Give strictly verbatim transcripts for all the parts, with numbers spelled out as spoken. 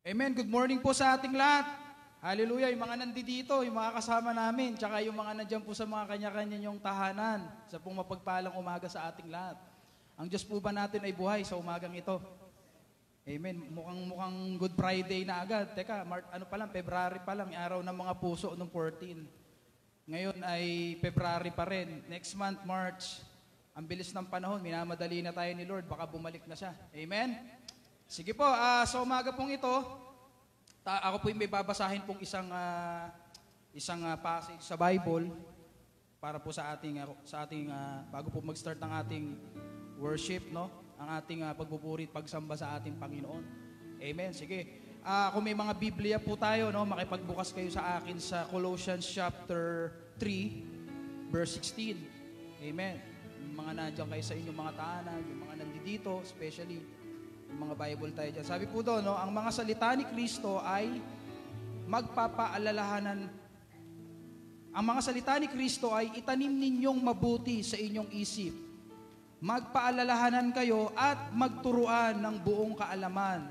Amen. Good morning po sa ating lahat. Hallelujah. Yung mga nandito, yung mga kasama namin, tsaka yung mga nandyan po sa mga kanya-kanya nyong tahanan, sa pong mapagpalang umaga sa ating lahat. Ang Diyos po ba natin ay buhay sa umagang ito? Amen. Mukhang mukhang Good Friday na agad. Teka, Mar- ano pa lang, February pa lang, araw ng mga puso noong fourteen. Ngayon ay February pa rin. Next month, March. Ang bilis ng panahon, minamadali na tayo ni Lord, baka bumalik na siya. Amen? Sige po, uh, sa umaga pong ito, ta- ako po yung may babasahin pong isang uh, isang uh, passage sa Bible para po sa ating uh, sa ating uh, bago po mag-start ng ating worship, no? Ang ating uh, pagpupuri at pagsamba sa ating Panginoon. Amen. Sige. Uh, kung may mga Biblia po tayo, no, makipagbukas kayo sa akin sa Colossians chapter three verse sixteen. Amen. Yung mga nandiyan kayo sa inyong mga tahanan, yung mga nandito, especially yung mga Bible tayo dyan. Sabi po doon, no, ang mga salita ni Kristo ay magpapaalalahanan. Ang mga salita ni Kristo ay itanim ninyong mabuti sa inyong isip. Magpaalalahanan kayo at magturuan ng buong kaalaman.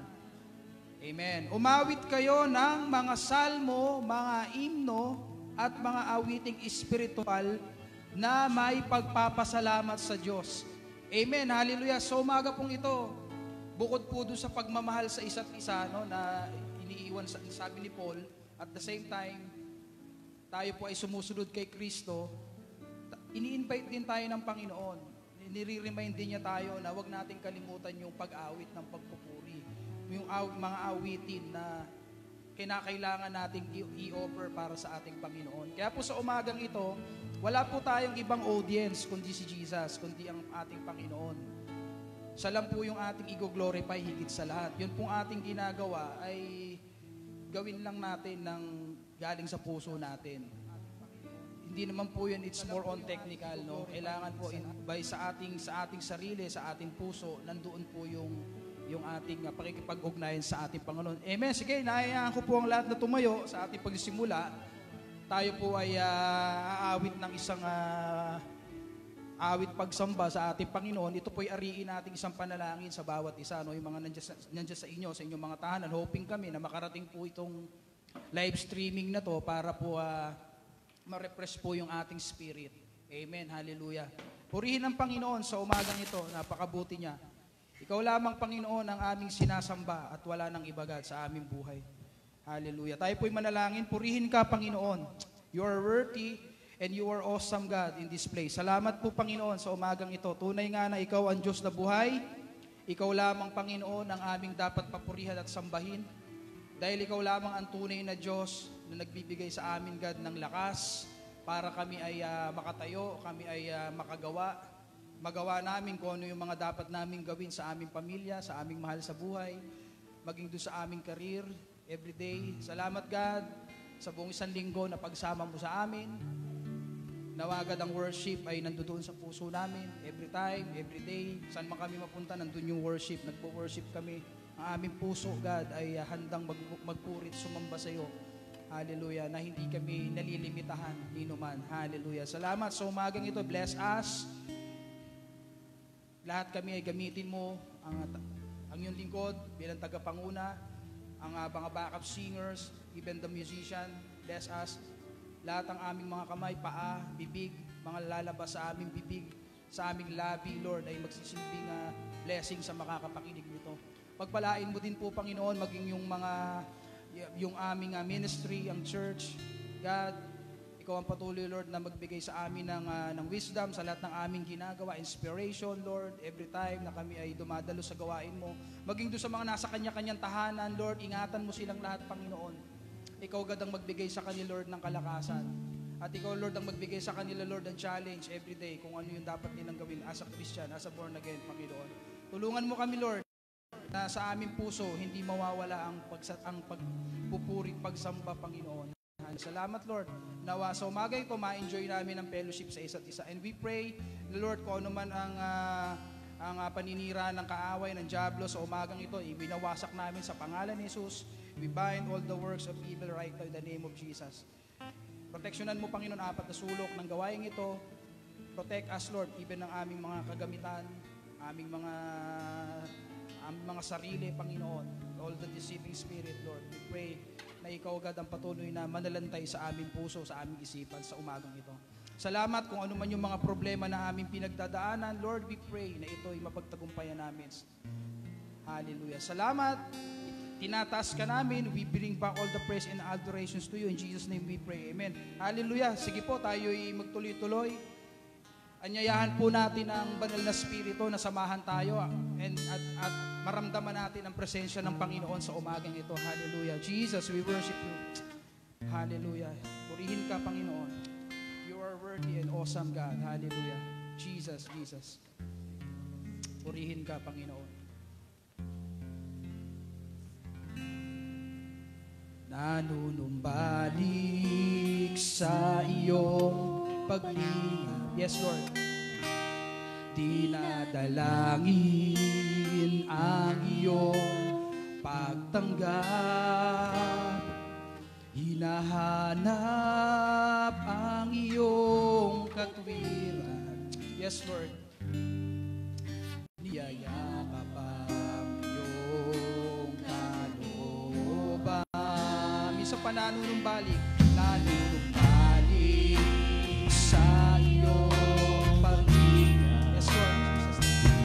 Amen. Umawit kayo ng mga salmo, mga himno, at mga awiting espiritual na may pagpapasalamat sa Diyos. Amen. Hallelujah. So umaga pong ito, bukod po doon sa pagmamahal sa isa't isa, no, na iniiwan, sabi ni Paul, at the same time, tayo po ay sumusunod kay Kristo, ini-invite din tayo ng Panginoon. Nire-remind din niya tayo na huwag natin kalimutan yung pag-awit ng pagpupuri. Yung aw- mga awitin na kinakailangan nating i- i-offer para sa ating Panginoon. Kaya po sa umagang ito, wala po tayong ibang audience kundi si Jesus, kundi ang ating Panginoon. Siya lang po yung ating i-glorify higit sa lahat. Yun pong ating ginagawa ay gawin lang natin ng galing sa puso natin. Hindi naman po yun, it's more on technical, no? Kailangan po in, by sa ating sa ating sarili, sa ating puso, nandoon po yung yung ating uh, pakikipag-ugnayan sa ating Panginoon. Amen. Sige, nahayaan ko po ang lahat na tumayo sa ating pagsisimula. Tayo po ay uh, aawit ng isang uh, awit pagsamba sa ating Panginoon. Ito po ay ariin nating isang panalangin sa bawat isa, no? Yung mga nandiyan sa, nandiyan sa inyo, sa inyong mga tahanan. Hoping kami na makarating po itong live streaming na to para po uh, ma-refresh po yung ating spirit. Amen. Hallelujah. Purihin ang Panginoon sa umagang ito. Napakabuti niya. Ikaw lamang, Panginoon, ang aming sinasamba at wala nang ibagad sa aming buhay. Hallelujah. Tayo po'y manalangin. Purihin ka, Panginoon. You are worthy and you are awesome, God, in this place. Salamat po, Panginoon, sa umagang ito. Tunay nga na ikaw ang Diyos na buhay. Ikaw lamang, Panginoon, ang aming dapat papurihan at sambahin. Dahil ikaw lamang ang tunay na Diyos na nagbibigay sa amin, God, ng lakas para kami ay uh, makatayo, kami ay uh, makagawa, magawa namin kung ano yung mga dapat namin gawin sa aming pamilya, sa aming mahal sa buhay, maging doon sa aming career, everyday. Salamat, God, sa buong isang linggo na pagsama mo sa amin. Nawagad ang worship ay nandoon sa puso namin, every time, every day. Saan man kami mapunta, nandun yung worship, nagpo-worship kami. Ang aming puso, God, ay uh, handang mag- magpurit, sumamba sa iyo. Hallelujah, na hindi kami nalilimitahan ni numan. Hallelujah. Salamat sa umagang ito. Bless us. Lahat kami ay gamitin mo ang, ang iyong lingkod bilang tagapanguna, ang uh, mga backup singers, even the musician. Bless us. Lahat ang aming mga kamay, paa, bibig, mga lalabas sa aming bibig, sa aming labi, Lord, ay magsisilbing uh, blessing sa makakapakinig nito. Pagpalain mo din po, Panginoon, maging yung mga, yung aming uh, ministry, ang church. God, ikaw ang patuloy, Lord, na magbigay sa amin ng, uh, ng wisdom sa lahat ng aming ginagawa, inspiration, Lord, every time na kami ay dumadalo sa gawain mo. Maging doon sa mga nasa kanya-kanyang tahanan, Lord, ingatan mo silang lahat, Panginoon. Ikaw, God, ang magbigay sa kanila, Lord, ng kalakasan. At ikaw, Lord, ang magbigay sa kanila, Lord, ng challenge every day kung ano yung dapat nilang gawin as a Christian, as a born again, Panginoon. Tulungan mo kami, Lord, na sa aming puso hindi mawawala ang pagsat ang pagpupuri, pagsamba, Panginoon. Salamat, Lord. Nawa sa umaga ito, ma-enjoy namin ang fellowship sa isa't isa. And we pray, Lord, kung ano man ang uh, ang uh, paninira ng kaaway ng diablo sa umagang ito, ibinawasak namin sa pangalan ni Jesus. We bind all the works of evil right now in the name of Jesus. Proteksyonan mo, Panginoon, apat na sulok ng gawaing ito. Protect us, Lord, even ng aming mga kagamitan, aming mga aming mga sarili, Panginoon, all the deceiving spirit, Lord. We pray na ikaw agad ang patuloy na manalantay sa aming puso, sa aming isipan, sa umagang ito. Salamat kung ano man yung mga problema na aming pinagdadaanan, Lord, we pray na ito'y mapagtagumpayan namin. Hallelujah. Salamat. Tinataas ka namin. We bring back all the praise and adorations to you. In Jesus' name we pray. Amen. Hallelujah. Sige po, tayo'y magtuloy-tuloy. Anyayahan po natin ang banal na spirito na samahan tayo and, at, at maramdaman natin ang presensya ng Panginoon sa umagang ito. Hallelujah. Jesus, we worship you. Hallelujah. Purihin ka, Panginoon. You are worthy and awesome, God. Hallelujah. Jesus, Jesus. Purihin ka, Panginoon. Nanunumbalik sa iyong paglingap. Yes, Lord. Dinadalangin ang iyong pagtanggap. Hinahanap ang iyong katwiran. Yes, Lord. Niyayakap ang iyong kalooban. Sa pananunumbalik, nanunumbalik sa iyong paglingap. Yes, Lord.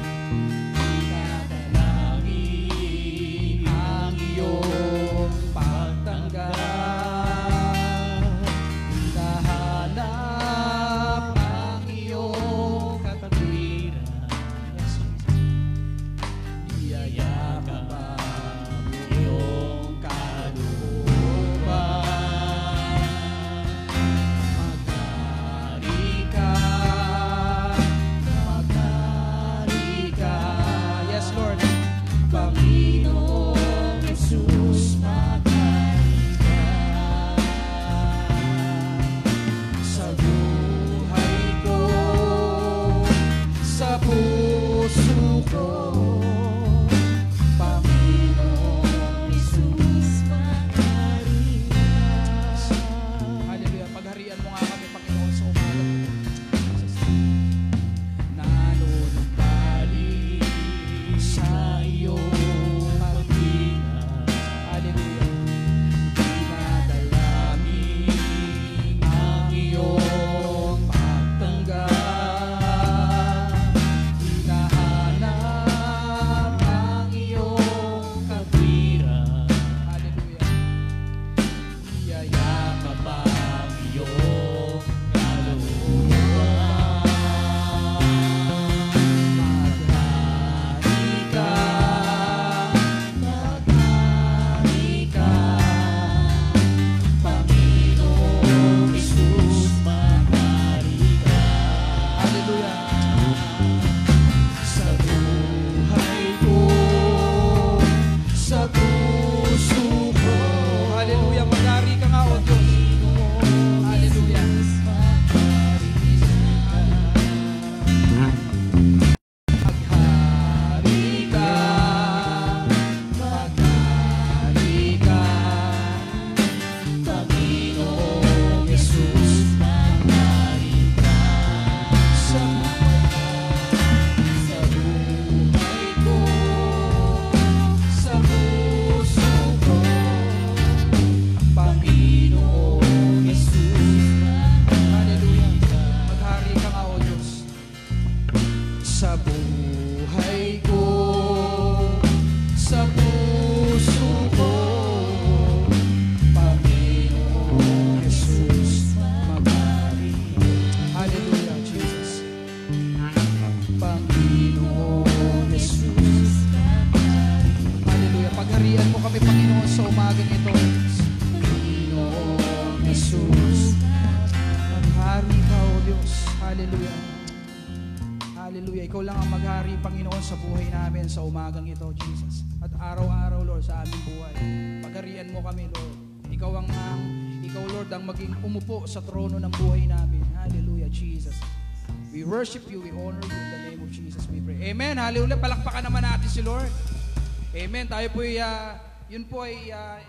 Dinadalangin ang iyong pagtanggap. Hinahanap ang iyong katwiran. Yes, niyayakap ang iyong kalooban. Hallelujah. Ikaw lang ang maghari, Panginoon, sa buhay namin sa umagang ito, Jesus. At araw-araw, Lord, sa aming buhay. Pagharian mo kami, Lord. Ikaw ang, ang ikaw, Lord, ang maging umupo sa trono ng buhay namin. Hallelujah, Jesus. We worship you, we honor you in the name of Jesus, we pray. Amen. Hallelujah. Palakpakan naman natin si Lord. Amen. Tayo po ay, uh, yun po ay uh,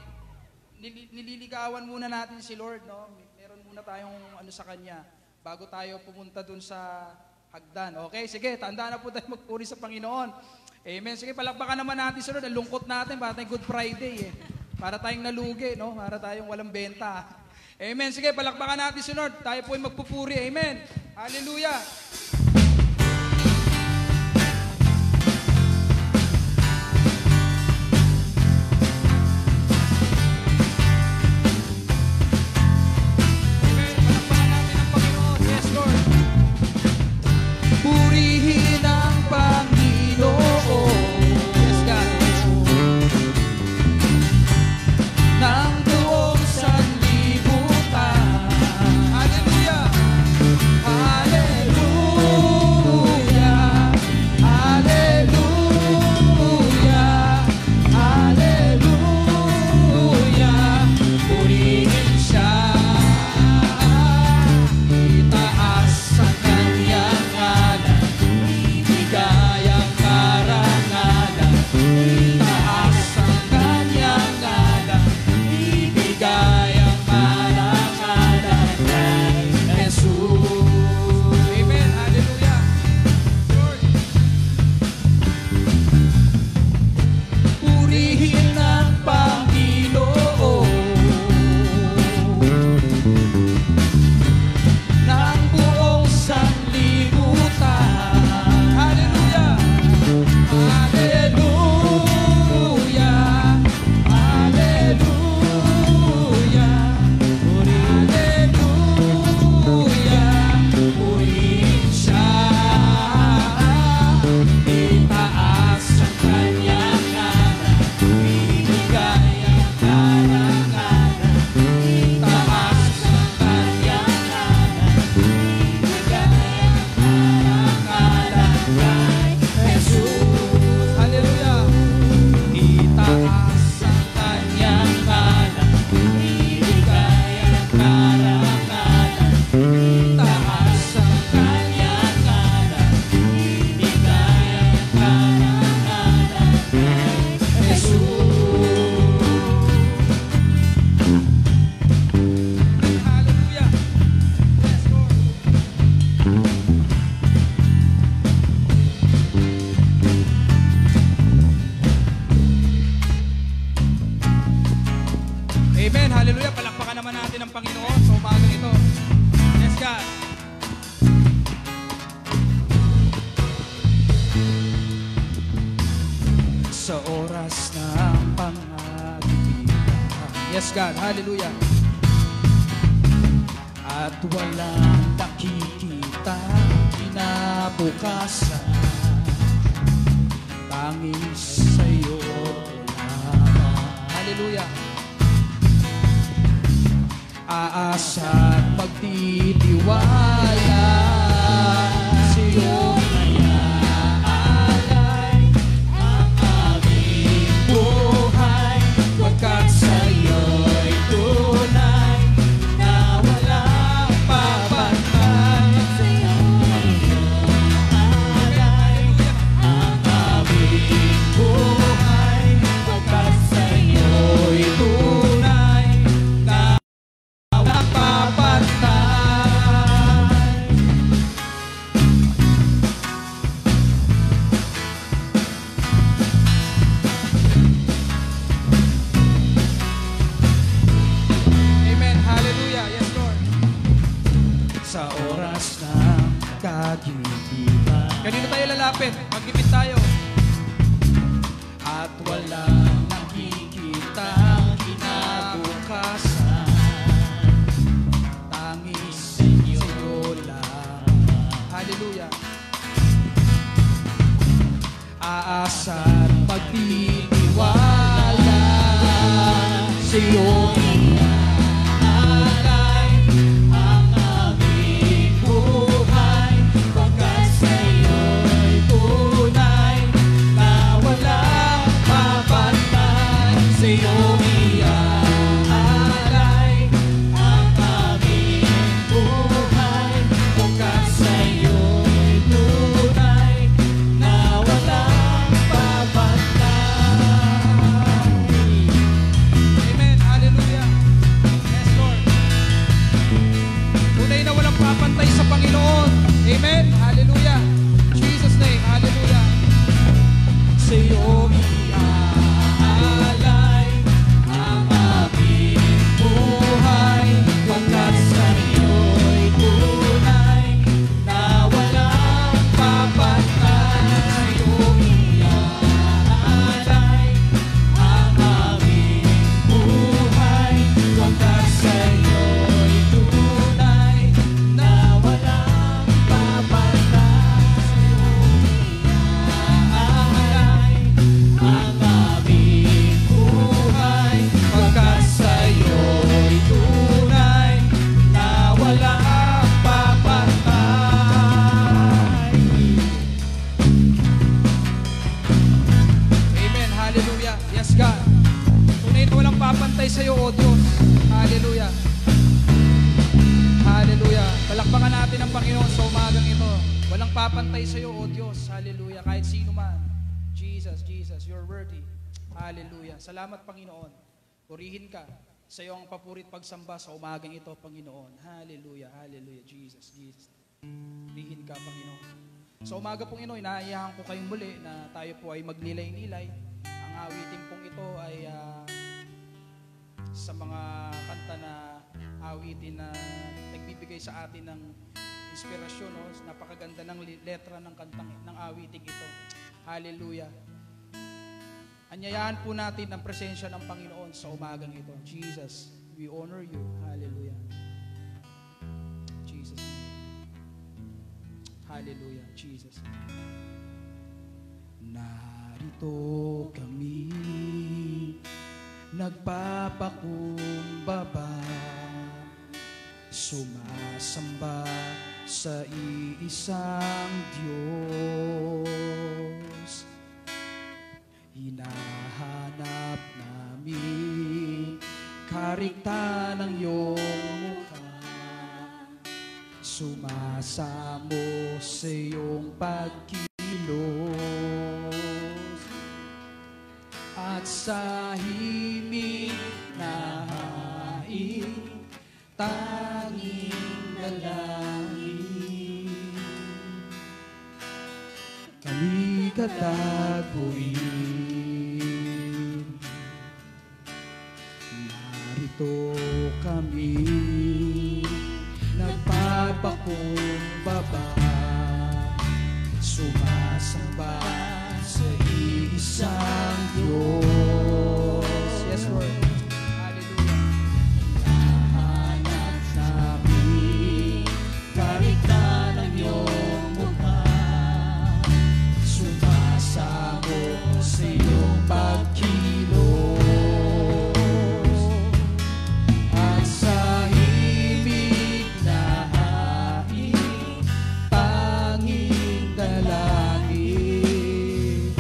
nililigawan muna natin si Lord, no? Meron muna tayong ano sa Kanya bago tayo pumunta dun sa hagdan. Okay, sige, tandaan na po tayo magpuri sa Panginoon. Amen. Sige, palakpakan naman natin sunod. Ang lungkot natin, para tayong Good Friday eh. Para tayong nalugi, no? Para tayong walang benta. Amen. Sige, palakpakan natin sunod. Tayo po ay magpupuri. Amen. Hallelujah. Amen. Palakpakan natin ang Panginoon. Yes, Lord. Purihin ang Panginoon. Yes, God. Ng buong sanlibutan. Hallelujah. Hallelujah. Hallelujah. Hallelujah. Purihin siya. Itaas ang kanyang ngalan. Ibigay ang karangalan. Itaas ang kanyang ngalan. Ibigay ang karangalan kay Jesus. Amen. Hallelujah. Lord. Purihin ang Panginoon ng buong sanlibutan. Hallelujah. Hallelujah. Hallelujah. Hallelujah. Purihin siya. Itaas ang kanyang ngalan. Ibigay ang karangalan. Itaas ang kanyang ngalan. Ibigay ang karangalan kay Jesus. Hallelujah. Itaas ang kanyang ngalan. Ibigay ang karangalan. Itaas ang kanyang ngalan. Ibigay ang karangalan kay Jesus. Hallelujah. Yes, Lord. Amen. Hallelujah. Palakpakan naman natin ang Panginoon sa umagang ito. Yes, God. Sa oras ng pang-aagitan. Yes, God. Hallelujah. At walang nakikita kinabukasan. Tangis sa'yo lamang. Hallelujah. Aasa at magtitiwala sa'yo nayaalay ang aming buhay, pagkat sa'yo'y tunay na walang papantay. Sa'yo nayaalay ang aming buhay, pagkat sa'yo'y tunay na walang papantay. Amen. Hallelujah. Yes, Lord. Sa oras ng kagipitan. Kanino tayo lalapit? Magkipit tayo. At walang nakikitang kinabukasan. Tangis sa'yo lang. Hallelujah. Aasa at pagtitiwala sa'yo nayaalay ang aming buhay, pagkat sa'yo'y tunay na walang papantay. Sa'yo nayaalay ang aming buhay, pagkat sa'yo'y tunay na walang papantay. Amen. Hallelujah. God. Tunay na walang papantay sa iyo, O Diyos. Hallelujah. Hallelujah. Palakpakan natin ang Panginoon sa umagang ito. Walang papantay sa iyo, O Diyos. Hallelujah. Kahit sino man. Jesus, Jesus, you're worthy. Hallelujah. Salamat, Panginoon. Purihin ka. Sa iyo ang papurit pagsamba sa umagang ito, Panginoon. Hallelujah. Hallelujah. Jesus, Jesus. Purihin ka, Panginoon. Sa umaga pong ino, inaayahan ko kayong muli na tayo po ay magnilay-nilay. Ang awitin pong ito ay uh, sa mga kanta na awitin na nagbibigay sa atin ng inspirasyon. No? Napakaganda ng letra ng kantang ng awiting ito. Hallelujah. Anyayahan po natin ang presensya ng Panginoon sa umagang ito. Jesus, we honor you. Hallelujah. Jesus. Hallelujah, Jesus. Narito kami, nagpapakumbaba, sumasamba sa iisang Diyos. Hinahanap namin karikta ng iyong mukha, sumasamo sa iyong pagkilos, at sa himig na hain tanging dalangin kami kataguin. Narito kami, nagpapakumbaba, sumasamba sa isang Diyos. Yes, Lord. Hallelujah. Hinahanap namin karikta ng iyong mukha, sumasamo sa iyong pagkilos, at sa himig na hain tanging dalangin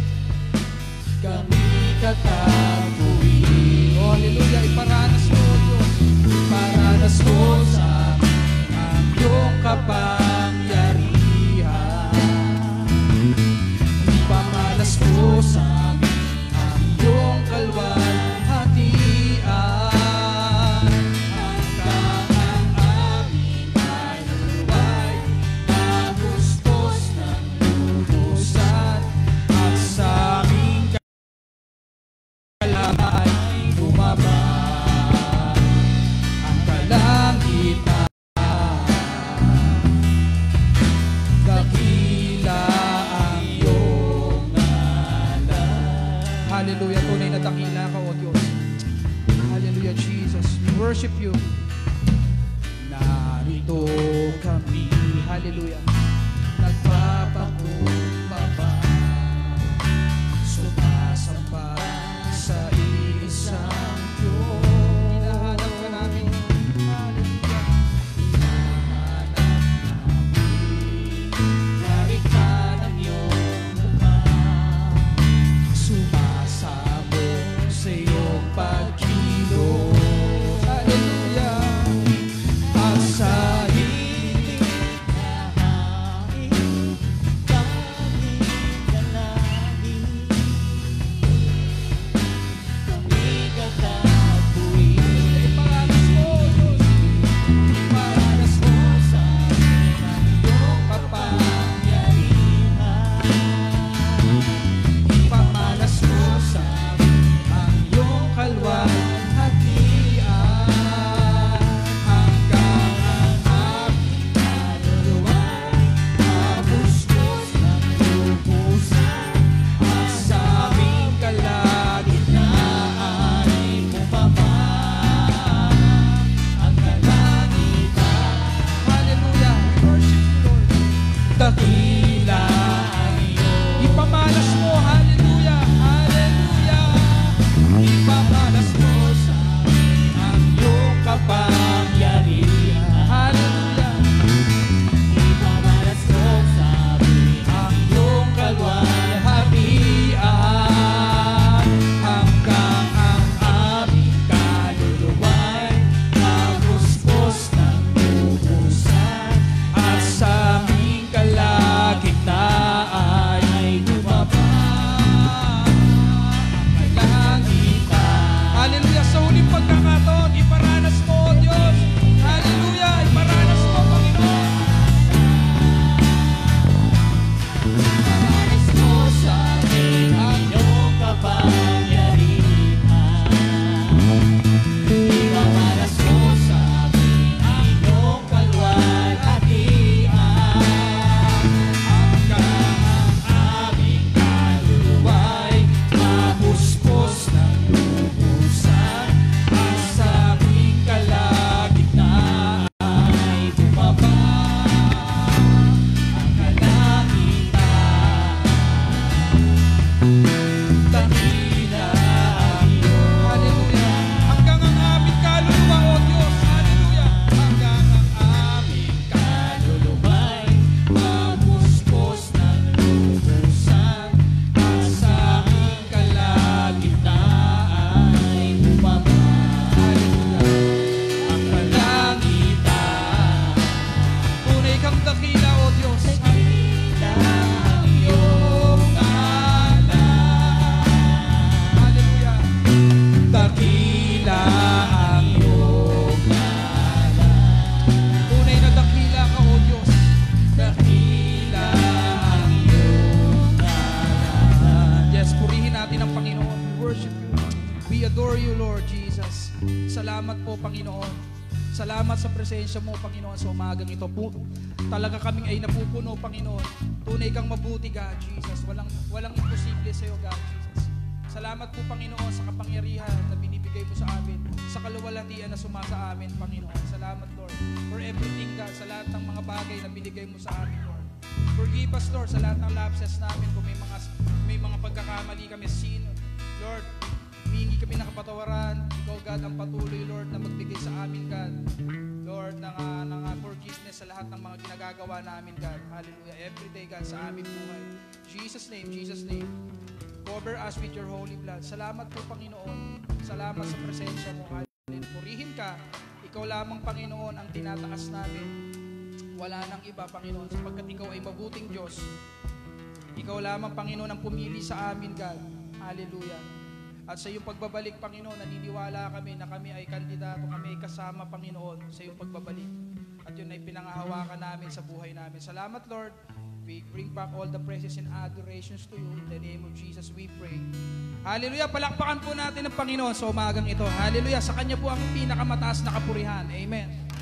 kami kataguin. Oh, hallelujah. Iparanas mo, Diyos. Iparanas mo sa amin ang iyong kapangyarihan. Ipamalas mo sa amin ang iyong kalwalhatian. Hanggang ang aming kaluluway magustos ng lubusan, at sa aming kalamay bumaba ang kalangitan. Dakila ang iyong ngalan. Hallelujah. Tunay na dakila ka, O Diyos. Hallelujah, Jesus. We worship you. Narito kami. Hallelujah. Nagpapakumbaba, sumasamba sa isang Diyos. Hinahanap ka namin. Hallelujah. Hinahanap namin karikta ng iyong mukha, sumasamo sa iyong pagkilos. Hallelujah. At sa himig na worship you. We adore you, Lord Jesus. Salamat po, Panginoon. Salamat sa presensya mo, Panginoon, sa umagang ito po. Talaga kaming ay napupuno, Panginoon. Tunay kang mabuti, God, Jesus. Walang, walang imposible sa iyo, God, Jesus. Salamat po, Panginoon, sa kapangyarihan na binibigay mo sa amin, sa kaluwalhatian na sumasa amin, Panginoon. Salamat, Lord, for everything, God, sa lahat ng mga bagay na binigay mo sa amin, Lord. Forgive us, Lord, sa lahat ng lapses namin kung may mga, may mga pagkakamali kami, sin, Lord. Humingi kami ng kapatawaran. Ikaw, God, ang patuloy, Lord, na magbigay sa amin, God. Lord, ng, uh, ng uh, forgiveness sa lahat ng mga ginagagawa namin, God. Hallelujah. Every day, God, sa aming buhay. Jesus' name, Jesus' name. Cover us with your holy blood. Salamat po, Panginoon. Salamat sa presensya mo. Hallelujah. Purihin ka. Ikaw lamang, Panginoon, ang tinataas namin. Wala nang iba, Panginoon, sapagkat ikaw ay mabuting Diyos. Ikaw lamang, Panginoon, ang pumili sa amin, God. Hallelujah. At sa iyong pagbabalik, Panginoon, naniniwala kami na kami ay kandidato, kami ay kasama, Panginoon, sa iyong pagbabalik. At yun ay pinangahawakan namin sa buhay namin. Salamat, Lord. We bring back all the praises and adorations to you. In the name of Jesus, we pray. Hallelujah. Palakpakan po natin ang Panginoon sa umagang ito. Hallelujah. Sa Kanya po ang pinakamataas na kapurihan. Amen.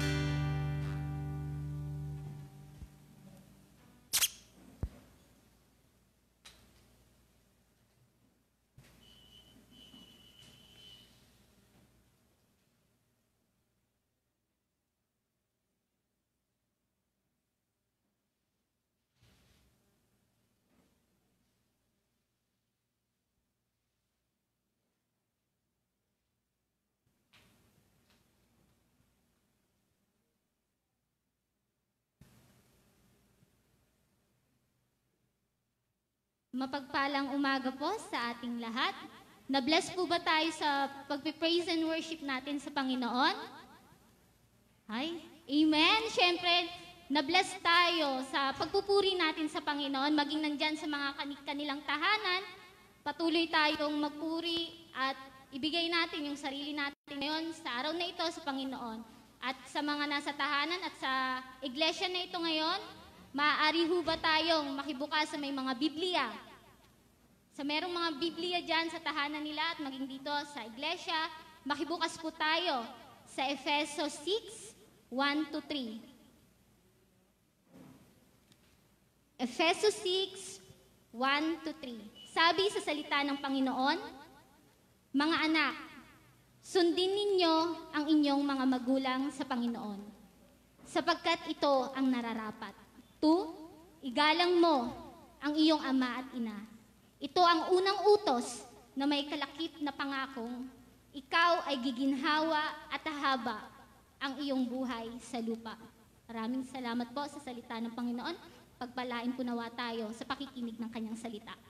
Mapagpalang umaga po sa ating lahat. Na-bless po ba tayo sa pag-praise and worship natin sa Panginoon? Ay, amen. Siyempre, na-bless tayo sa pagpupuri natin sa Panginoon, maging nandyan sa mga kanilang tahanan. Patuloy tayong magpuri at ibigay natin yung sarili natin ngayon sa araw na ito sa Panginoon. At sa mga nasa tahanan at sa iglesia na ito ngayon, maaari ho ba tayong makibukas sa may mga Biblia? Sa merong mga Biblia dyan sa tahanan nila at maging dito sa iglesia, makibukas po tayo sa Efesos six, one to three. Efesos six, one to three. Sabi sa salita ng Panginoon, mga anak, sundin ninyo ang inyong mga magulang sa Panginoon, sapagkat ito ang nararapat. Two, igalang mo ang iyong ama at ina. Ito ang unang utos na may kalakip na pangakong ikaw ay giginhawa at hahaba ang iyong buhay sa lupa. Maraming salamat po sa salita ng Panginoon. Pagpalain po nawa tayo sa pakikinig ng kanyang salita.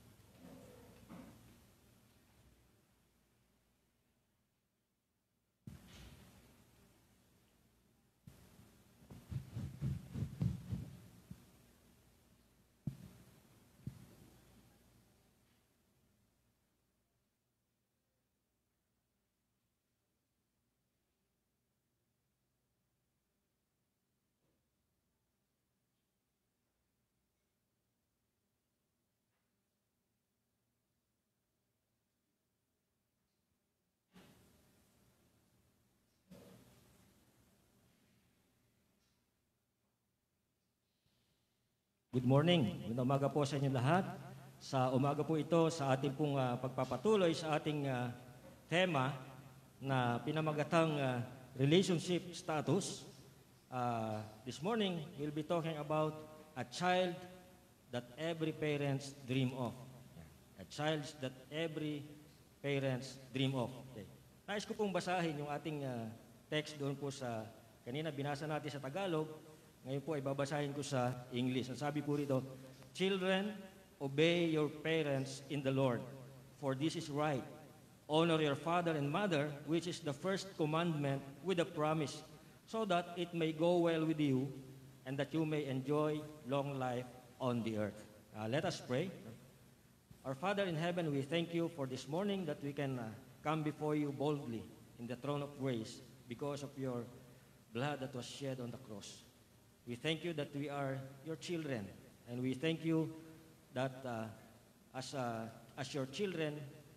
Good morning. Good umaga po sa inyo lahat. Sa umaga po ito, sa ating pong uh, pagpapatuloy sa ating uh, tema na pinamagatang uh, relationship status. Uh, this morning, we'll be talking about a child that every parents dream of. A child that every parents dream of. Okay. Nais ko pong basahin yung ating uh, text doon po sa kanina binasa natin sa Tagalog. Ngayon po ay babasahin ko sa English. Ang sabi po rito, children, obey your parents in the Lord, for this is right. Honor your father and mother, which is the first commandment with a promise, so that it may go well with you and that you may enjoy long life on the earth. Uh, let us pray. Our Father in heaven, we thank you for this morning that we can uh, come before you boldly in the throne of grace because of your blood that was shed on the cross. We thank you that we are your children, and we thank you that uh, as, uh, as your children,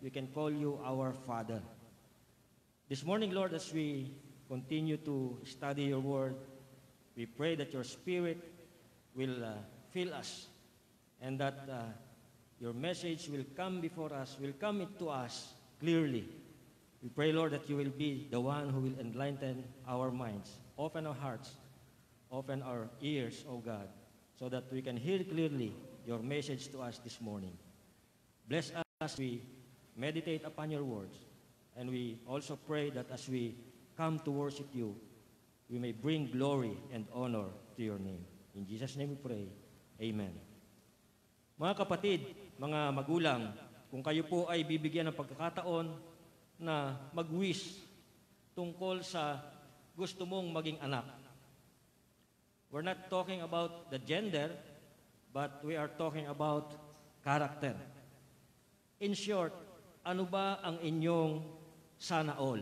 we can call you our Father. This morning, Lord, as we continue to study your word, we pray that your Spirit will uh, fill us and that uh, your message will come before us, will come into us clearly. We pray, Lord, that you will be the one who will enlighten our minds, open our hearts, open our ears, O God, so that we can hear clearly your message to us this morning. Bless us as we meditate upon your words, and we also pray that as we come to worship you, we may bring glory and honor to your name. In Jesus' name we pray. Amen. Mga kapatid, mga magulang, kung kayo po ay bibigyan ng pagkakataon na mag-wish tungkol sa gusto mong maging anak. We're not talking about the gender, but we are talking about character. In short, ano ba ang inyong sana all?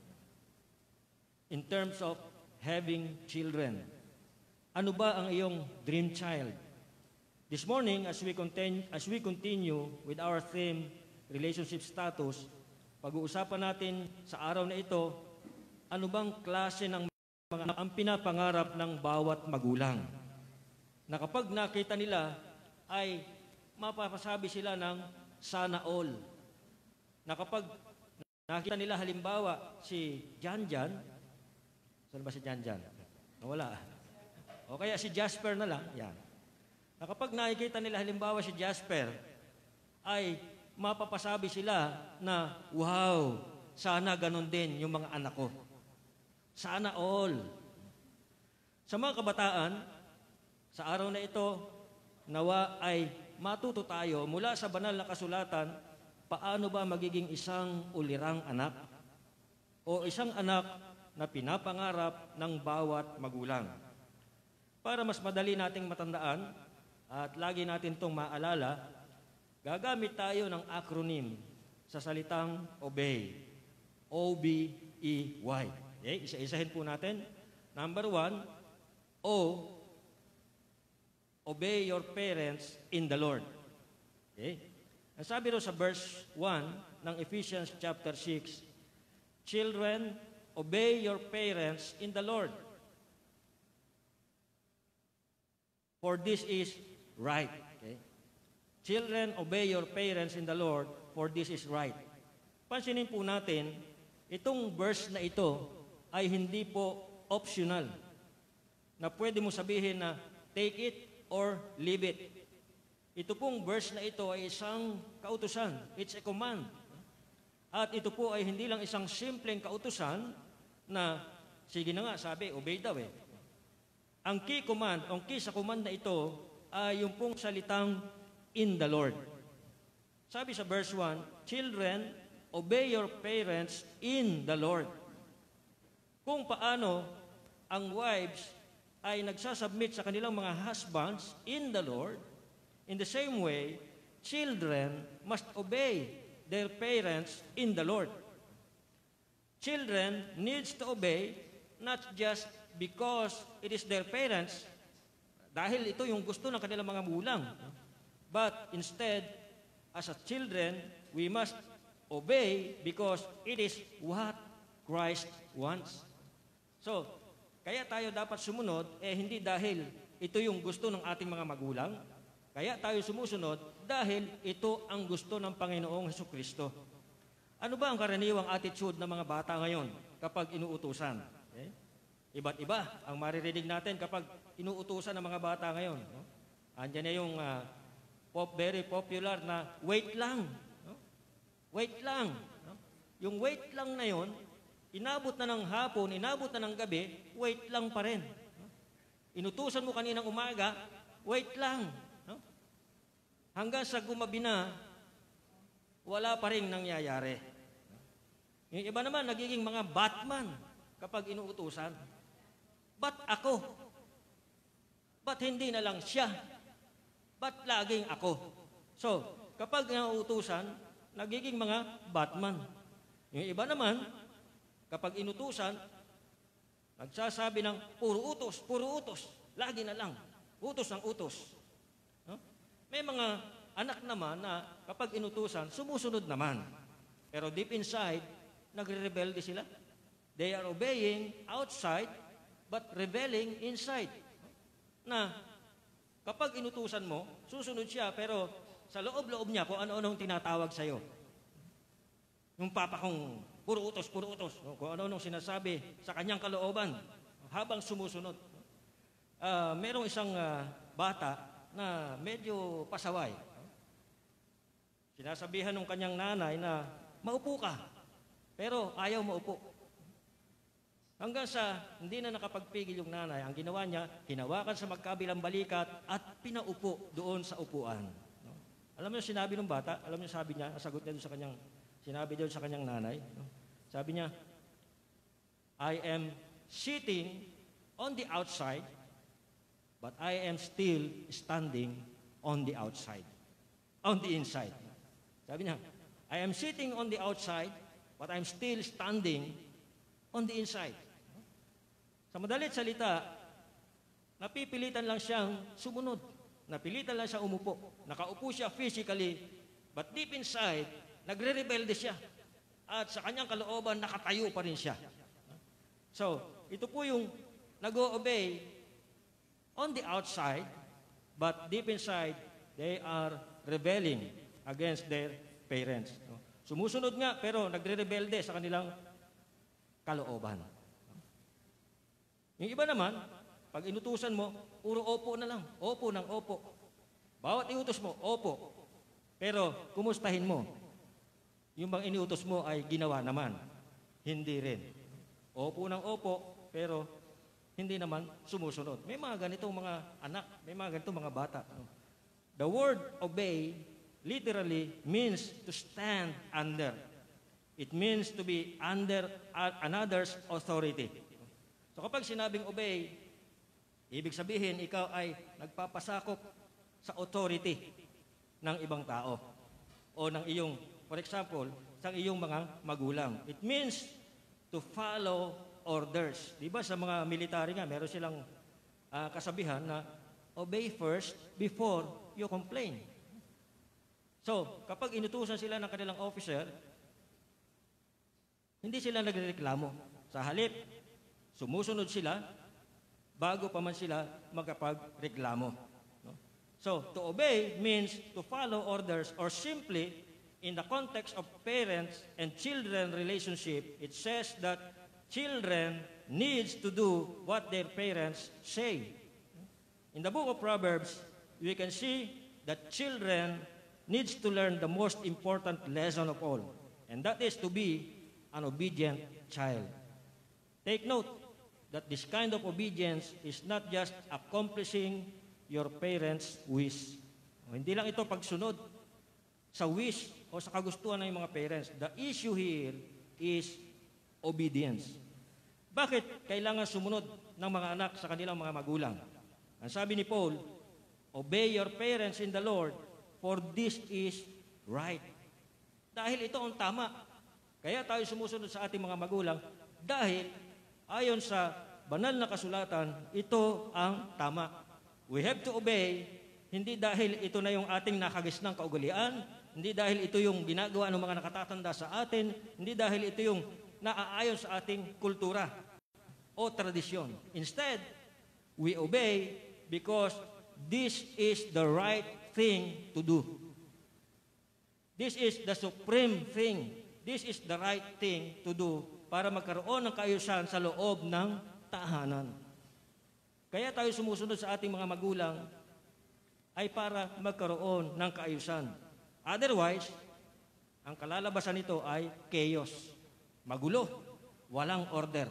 In terms of having children, ano ba ang iyong dream child? This morning, as we continue, as we continue with our theme, relationship status, pag-uusapan natin sa araw na ito, ano bang klase ng mga ang pinapangarap ng bawat magulang? Na kapag nakita nila, ay mapapasabi sila ng sana all. Na kapag nakita nila halimbawa si Janjan, saan ba si Janjan? Nawala. O kaya si Jasper na lang, yan. Na kapag nakikita nila halimbawa si Jasper, ay mapapasabi sila na, wow, sana ganun din yung mga anak ko. Sana all. Sa mga kabataan, sa araw na ito, nawa ay matuto tayo mula sa banal na kasulatan, paano ba magiging isang ulirang anak o isang anak na pinapangarap ng bawat magulang. Para mas madali nating matandaan, at lagi natin itong maalala, gagamit tayo ng acronym sa salitang obey. O B E Y. Okay? Isa-isahin po natin. Number one, O, obey your parents in the Lord. Okay? Ang sabi ro sa verse one ng Ephesians chapter six, children, obey your parents in the Lord. For this is right. Okay? Children, obey your parents in the Lord, for this is right. Pansinin po natin, itong verse na ito ay hindi po optional. Na pwede mo sabihin na take it or leave it. Ito pong verse na ito ay isang kautusan. It's a command. At ito po ay hindi lang isang simpleng kautusan na, sige na nga, sabi, obey daw eh. Ang key command, ang key sa command na ito, ay yung pong salitang in the Lord. Sabi sa verse one, children, obey your parents in the Lord. Kung paano ang wives ay nagsasubmit sa kanilang mga husbands in the Lord, in the same way, children must obey their parents in the Lord. Children needs to obey not just because it is their parents, dahil ito yung gusto ng kanilang mga magulang. But instead, as a children, we must obey because it is what Christ wants. So, kaya tayo dapat sumunod, eh hindi dahil ito yung gusto ng ating mga magulang, kaya tayo sumusunod dahil ito ang gusto ng Panginoong Hesukristo. Ano ba ang karaniwang attitude ng mga bata ngayon kapag inuutusan? Okay? Iba't iba ang maririnig natin kapag inuutusan ng mga bata ngayon. No? Andiyan na yung uh, pop, very popular na wait lang. No? Wait lang. No? Yung wait lang na yon, inabot na ng hapon, inabot na ng gabi, wait lang pa rin. No? Inutusan mo kaninang umaga, wait lang. No? Hanggang sa gumabi na, wala pa rin nangyayari. No? Yung iba naman, nagiging mga Batman kapag inuutusan. Ba't ako? Ba't hindi na lang siya? Ba't laging ako? So, kapag inuutusan, nagiging mga Batman. Yung iba naman, kapag inutusan, nagsasabi ng puro utos, puro utos, lagi na lang, utos ng utos. No? May mga anak naman na kapag inutusan, sumusunod naman. Pero deep inside, nagre-rebelde sila. They are obeying outside, but rebelling inside. Na kapag inutusan mo, susunod siya, pero sa loob-loob niya kung ano-anong tinatawag sa'yo. Yung papa kong puro utos, puro utos. Kung ano-anong sinasabi sa kanyang kalooban habang sumusunod. Uh, merong isang uh, bata na medyo pasaway. Sinasabihan ng kanyang nanay na maupo ka, pero ayaw maupo. Hanggang sa hindi na nakapagpigil yung nanay, ang ginawa niya, hinawakan sa magkabilang balikat at pinaupo doon sa upuan. No? Alam mo yung sinabi ng bata? Alam mo yung sabi niya, sagot niya doon sa kanyang, sinabi doon sa kanyang nanay. No? Sabi niya, I am sitting on the outside, but I am still standing on the outside, on the inside. Sabi niya, I am sitting on the outside, but I'm still standing on the inside. Sa madalit salita, napipilitan lang siyang sumunod. Napilitan lang siyang umupo. Nakaupo siya physically, but deep inside, nagre-rebelde siya. At sa kanyang kalooban, nakatayo pa rin siya. So, ito po yung nag-o-obey on the outside, but deep inside, they are rebelling against their parents. Sumusunod nga, pero nagre-rebelde sa kanilang kalooban. Yung iba naman, pag inutusan mo, puro opo na lang. Opo ng opo. Bawat iutos mo, opo. Pero, kumustahin mo? Yung bang iniutos mo ay ginawa naman. Hindi rin. Opo ng opo, pero hindi naman sumusunod. May mga ganitong mga anak, may mga ganitong mga bata. The word obey literally means to stand under. It means to be under another's authority. So kapag sinabing obey, ibig sabihin ikaw ay nagpapasakop sa authority ng ibang tao o ng iyong, for example, sa iyong mga magulang. It means to follow orders. Di ba sa mga military nga, meron silang uh, kasabihan na obey first before you complain. So, kapag inutusan sila ng kanilang officer, hindi sila nagrereklamo. Sa halip, sumusunod sila bago pa man sila magkapagreklamo. No? So, to obey means to follow orders, or simply, in the context of parents and children relationship, it says that children needs to do what their parents say. In the book of Proverbs, we can see that children needs to learn the most important lesson of all, and that is to be an obedient child. Take note that this kind of obedience is not just accomplishing your parents' wish. O, hindi lang ito pagsunod sa wish o sa kagustuhan ng mga parents. The issue here is obedience. Bakit kailangan sumunod ng mga anak sa kanilang mga magulang? Ang sabi ni Paul, obey your parents in the Lord, for this is right. Dahil ito ang tama. Kaya tayo sumusunod sa ating mga magulang dahil ayon sa banal na kasulatan, ito ang tama. We have to obey, hindi dahil ito na yung ating nakagisnang kaugalian, hindi dahil ito yung ginagawa ng mga nakatatanda sa atin, hindi dahil ito yung naaayon sa ating kultura o tradisyon. Instead, we obey because this is the right thing to do. This is the supreme thing. This is the right thing to do para magkaroon ng kaayusan sa loob ng tahanan. Kaya tayo sumusunod sa ating mga magulang ay para magkaroon ng kaayusan. Otherwise, ang kalalabasan nito ay chaos, magulo, walang order.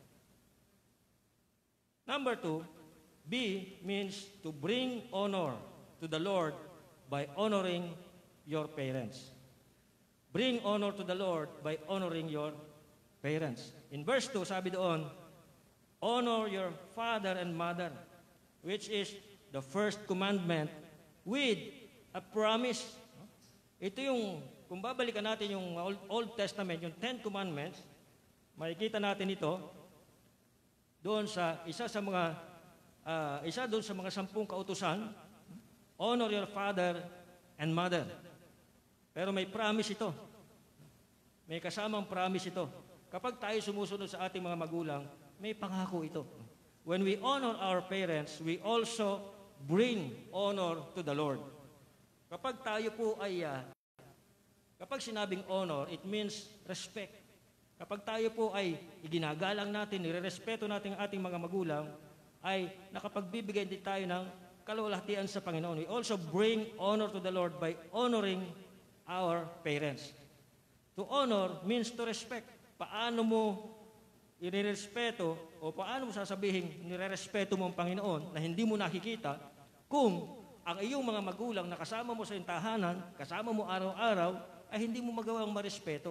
Number two, B means to bring honor to the Lord by honoring your parents. Bring honor to the Lord by honoring your parents. In verse two, sabi doon, honor your father and mother, which is the first commandment with a promise. Ito yung, kung babalikan natin yung Old, Old Testament, yung Ten Commandments, makikita natin ito doon sa isa sa mga, uh, isa doon sa mga sampung kautusan, honor your father and mother. Pero may promise ito. May kasamang promise ito. Kapag tayo sumusunod sa ating mga magulang, may pangako ito. When we honor our parents, we also bring honor to the Lord. Kapag tayo po ay, uh, kapag sinabing honor, it means respect. Kapag tayo po ay iginagalang natin, nirerespeto natin ang ating mga magulang, ay nakapagbibigay din tayo ng kalwalhatian sa Panginoon. We also bring honor to the Lord by honoring our parents. To honor means to respect. Paano mo inirespeto o paano mo sasabihin nirerespeto mo ang Panginoon na hindi mo nakikita kung ang iyong mga magulang na kasama mo sa tahanan, kasama mo araw-araw, ay hindi mo magawang marespeto.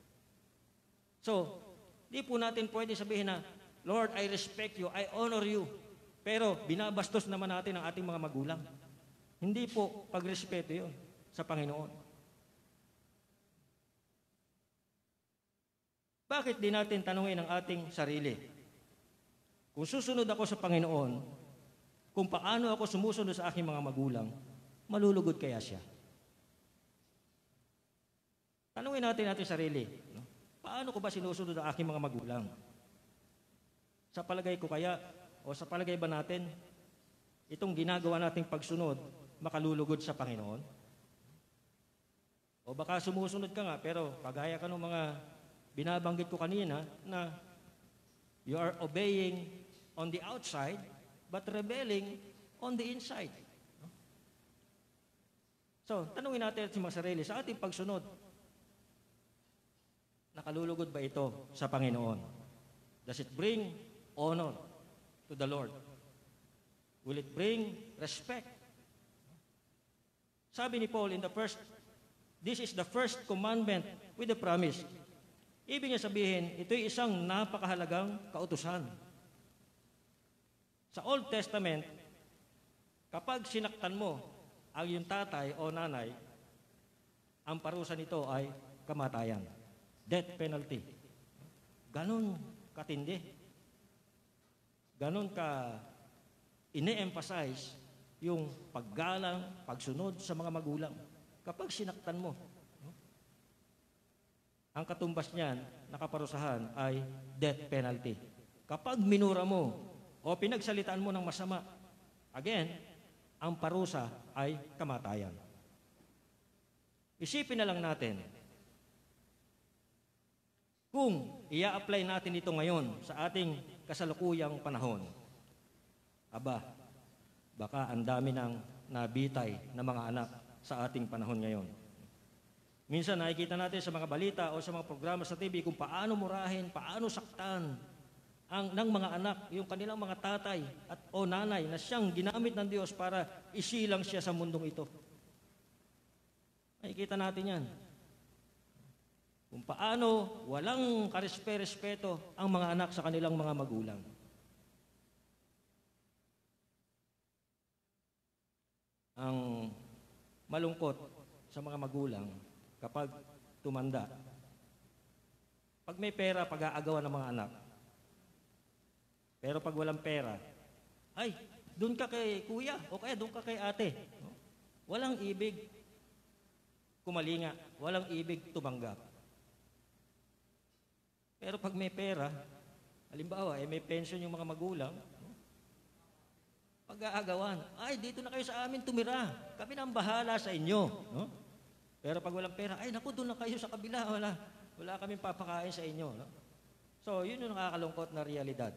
So, di po natin pwede sabihin na, Lord, I respect you, I honor you, pero binabastos naman natin ang ating mga magulang. Hindi po pagrespeto yun sa Panginoon. Bakit di natin tanungin ang ating sarili? Kung susunod ako sa Panginoon, kung paano ako sumusunod sa aking mga magulang, malulugod kaya siya? Tanungin natin natin sarili, no? Paano ko ba sinusunod ang aking mga magulang? Sa palagay ko kaya, o sa palagay ba natin, itong ginagawa nating pagsunod, makalulugod sa Panginoon? O baka sumusunod ka nga, pero kagaya ka ng mga binabanggit ko kanina na you are obeying on the outside but rebelling on the inside. So, tanungin natin sa mga sarili, sa ating pagsunod, nakalulugod ba ito sa Panginoon? Does it bring honor to the Lord? Will it bring respect? Sabi ni Paul in the first, this is the first commandment with the promise. Ibig niya sabihin, ito'y isang napakahalagang kautusan. Sa Old Testament, kapag sinaktan mo ang iyong tatay o nanay, ang parusa nito ay kamatayan. Death penalty. Ganon katindi. Ganon ka ine-emphasize yung paggalang, pagsunod sa mga magulang. Kapag sinaktan mo, ang katumbas niyan, nakaparusahan, ay death penalty. Kapag minura mo o pinagsalitaan mo ng masama, again, ang parusa ay kamatayan. Isipin na lang natin, kung ia-apply natin ito ngayon sa ating kasalukuyang panahon, aba, baka ang dami ng nabitay na mga anak sa ating panahon ngayon. Minsan nakikita natin sa mga balita o sa mga programa sa T V kung paano murahin, paano saktan ang ng mga anak, yung kanilang mga tatay at o nanay na siyang ginamit ng Diyos para isilang siya sa mundong ito. Nakikita natin yan. Kung paano walang karespe-respeto ang mga anak sa kanilang mga magulang. Ang malungkot sa mga magulang, kapag tumanda, pag may pera, pag-aagawan ng mga anak. Pero pag walang pera, ay, doon ka kay kuya, o kaya doon ka kay ate. Walang ibig kumalinga, walang ibig tumanggap. Pero pag may pera, halimbawa, eh, may pension yung mga magulang, pag-aagawan, ay, dito na kayo sa amin tumira, kami na ang bahala sa inyo. No? Pero pag walang pera, ay naku, doon na kayo sa kabila, wala, wala kaming papakain sa inyo. No? So, yun yung nakakalungkot na realidad.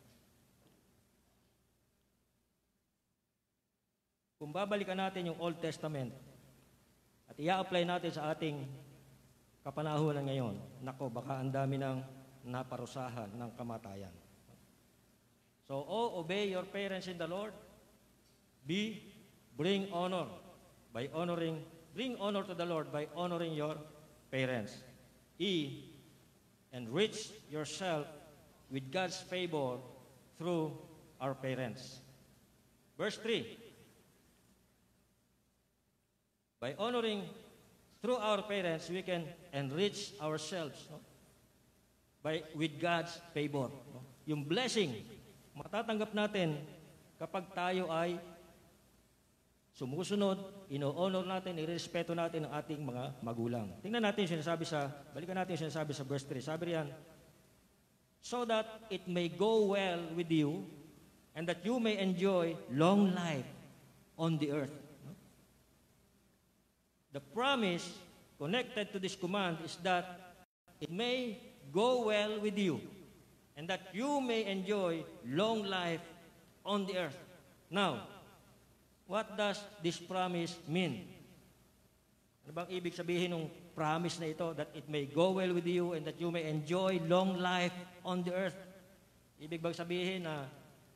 Kung babalikan natin yung Old Testament at i-apply natin sa ating kapanahunan ngayon, nako, baka ang dami ng naparusahan ng kamatayan. So, O, obey your parents in the Lord. B, bring honor by honoring Bring honor to the Lord by honoring your parents. E, enrich yourself with God's favor through our parents. Verse three, by honoring through our parents, we can enrich ourselves, no? By, with God's favor. No? Yung blessing, matatanggap natin kapag tayo ay sumusunod, ino-honor natin, irespeto natin ang ating mga magulang. Tingnan natin yung sinasabi sa, balikan natin yung sinasabi sa verse three. Sabi riyan, so that it may go well with you and that you may enjoy long life on the earth. The promise connected to this command is that it may go well with you and that you may enjoy long life on the earth. Now, what does this promise mean? Ano bang ibig sabihin ng promise na ito? That it may go well with you and that you may enjoy long life on the earth. Ibig bang sabihin na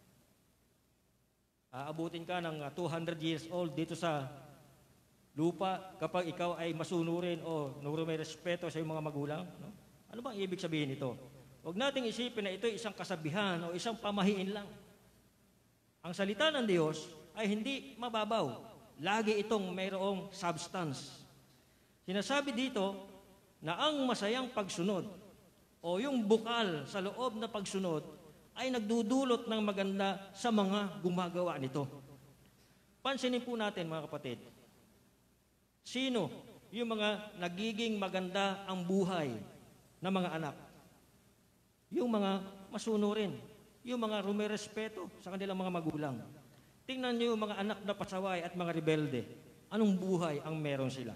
aabutin ka ng two hundred years old dito sa lupa kapag ikaw ay masunurin o may respeto sa iyong mga magulang? No? Ano bang ibig sabihin nito? Huwag nating isipin na ito ay isang kasabihan o isang pamahiin lang. Ang salita ng Diyos ay hindi mababaw. Lagi itong mayroong substance. Sinasabi dito na ang masayang pagsunod o yung bukal sa loob na pagsunod ay nagdudulot ng maganda sa mga gumagawa nito. Pansinin po natin mga kapatid, sino yung mga nagiging maganda ang buhay ng mga anak? Yung mga masunurin, yung mga rumerespeto sa kanilang mga magulang. Tingnan niyo yung mga anak na pasaway at mga rebelde. Anong buhay ang meron sila?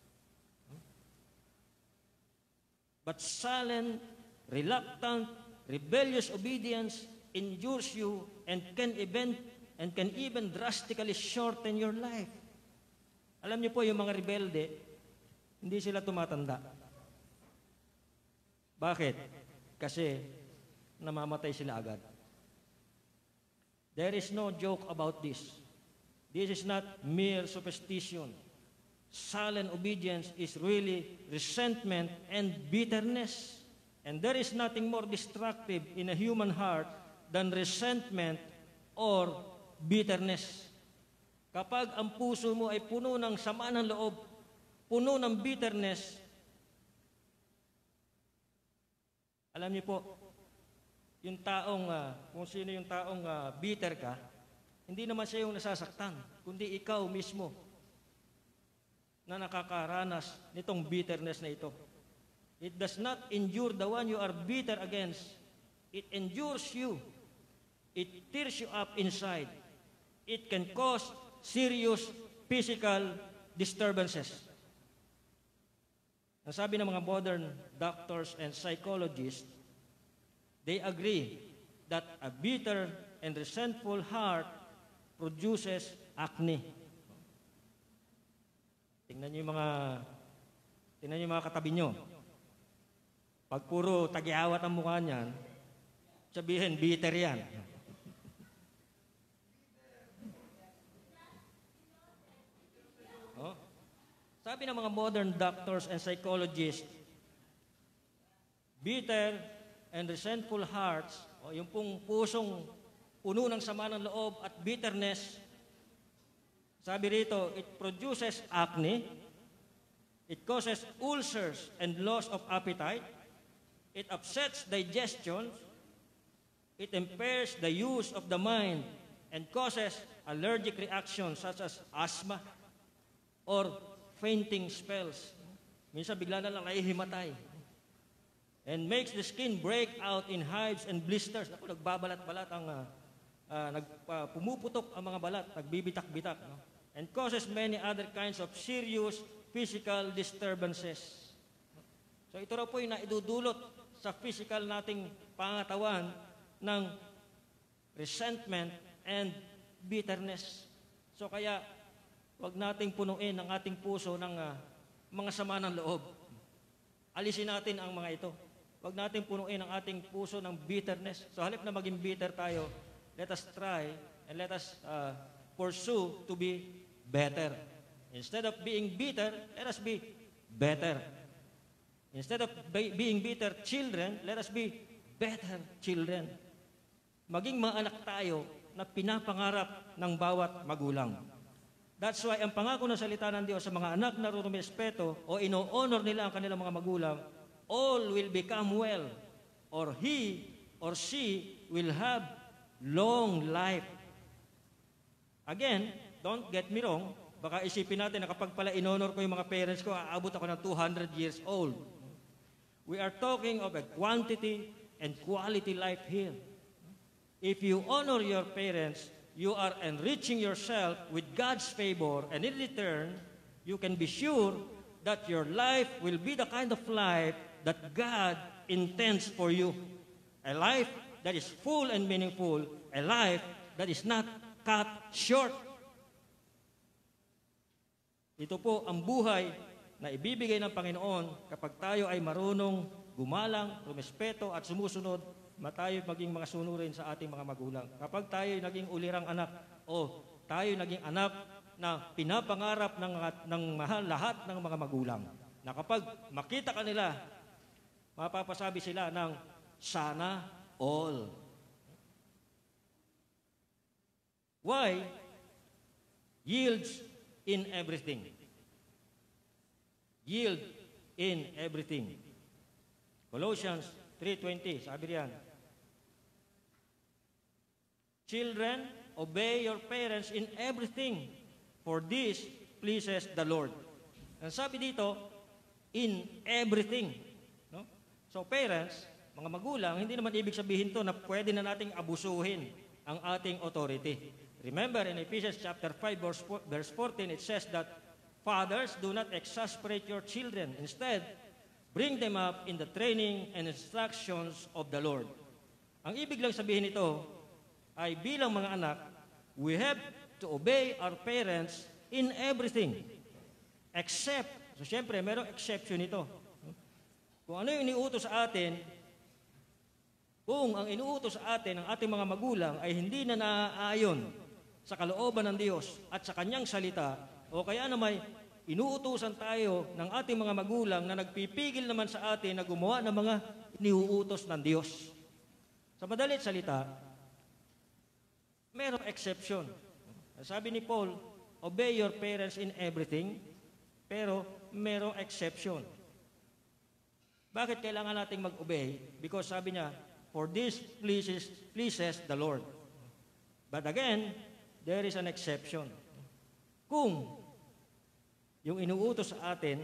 But silent, reluctant, rebellious obedience endures you and can even and can even drastically shorten your life. Alam niyo po yung mga rebelde, hindi sila tumatanda. Bakit? Kasi namamatay sila agad. There is no joke about this. This is not mere superstition. Silent obedience is really resentment and bitterness. And there is nothing more destructive in a human heart than resentment or bitterness. Kapag ang puso mo ay puno ng sama ng loob, puno ng bitterness, alam niyo po, yung taong, uh, kung sino yung taong uh, bitter ka, hindi naman siya yung nasasaktan, kundi ikaw mismo na nakakaranas nitong bitterness na ito. It does not endure the one you are bitter against. It endures you. It tears you up inside. It can cause serious physical disturbances. Ang sabi ng mga modern doctors and psychologists, they agree that a bitter and resentful heart produces acne. Tingnan niyo yung mga tingnan niyo yung mga katabi niyo. Pag puro tagiawat ang mukha niyan, sabihin bitter yan. Oh? Sabi ng mga modern doctors and psychologists, bitter and resentful hearts, o yung pong pusong puno ng sama ng loob at bitterness, sabi rito, it produces acne, it causes ulcers and loss of appetite, it upsets digestion, it impairs the use of the mind, and causes allergic reactions such as asthma or fainting spells. Minsan bigla na lang nahihimatay. And makes the skin break out in hives and blisters. Ako, nagbabalat-balat ang, uh, uh, nag, uh, pumuputok ang mga balat, nagbibitak-bitak. No? And causes many other kinds of serious physical disturbances. So ito raw po yung naidudulot sa physical nating pangatawan ng resentment and bitterness. So kaya, wag nating punuin ang ating puso ng uh, mga sama ng loob. Alisin natin ang mga ito. Huwag natin punuin ang ating puso ng bitterness. So halip na maging bitter tayo, let us try and let us uh, pursue to be better. Instead of being bitter, let us be better. Instead of be- being bitter children, let us be better children. Maging mga anak tayo na pinapangarap ng bawat magulang. That's why ang pangako ng salita ng Diyos sa mga anak na rurespeto o ino-honor nila ang kanilang mga magulang, all will become well, or he or she will have long life. Again, don't get me wrong, baka isipin natin na kapag pala inonor ko yung mga parents ko, aabot ako ng two hundred years old. We are talking of a quantity and quality life here. If you honor your parents, you are enriching yourself with God's favor, and in return, you can be sure that your life will be the kind of life that God intends for you. A life that is full and meaningful, a life that is not cut short. Ito po ang buhay na ibibigay ng Panginoon kapag tayo ay marunong gumalang, rumespeto at sumusunod, tayo maging mga sunurin sa ating mga magulang. Kapag tayo naging ulirang anak o tayo naging anak na pinapangarap ng, ng mahal lahat ng mga magulang, na kapag makita ka nila, mapapasabi sila ng sana all. Why? Yields in everything. Yield in everything. Colossians three twenty, sabi riyan, children, obey your parents in everything, for this pleases the Lord. Ang sabi dito, in everything. No? So parents, mga magulang, hindi naman ibig sabihin to na pwede na nating abusuhin ang ating authority. Remember, in Ephesians chapter five, verse fourteen, it says that fathers, do not exasperate your children. Instead, bring them up in the training and instructions of the Lord. Ang ibig lang sabihin nito ay bilang mga anak, we have to obey our parents in everything. Except, so siyempre, merong exception ito. Kung ano yung iniutos sa atin, kung ang inuutos sa atin ng ating mga magulang ay hindi na naaayon sa kalooban ng Diyos at sa Kanyang salita, o kaya naman inuutusan tayo ng ating mga magulang na nagpipigil naman sa atin na gumawa ng mga iniuutos ng Diyos. Sa madalit salita, merong exception. Sabi ni Paul, obey your parents in everything, pero merong exception. Bakit kailangan nating mag-obey? Because sabi niya, for this pleases, pleases the Lord. But again, there is an exception. Kung yung inuutos sa atin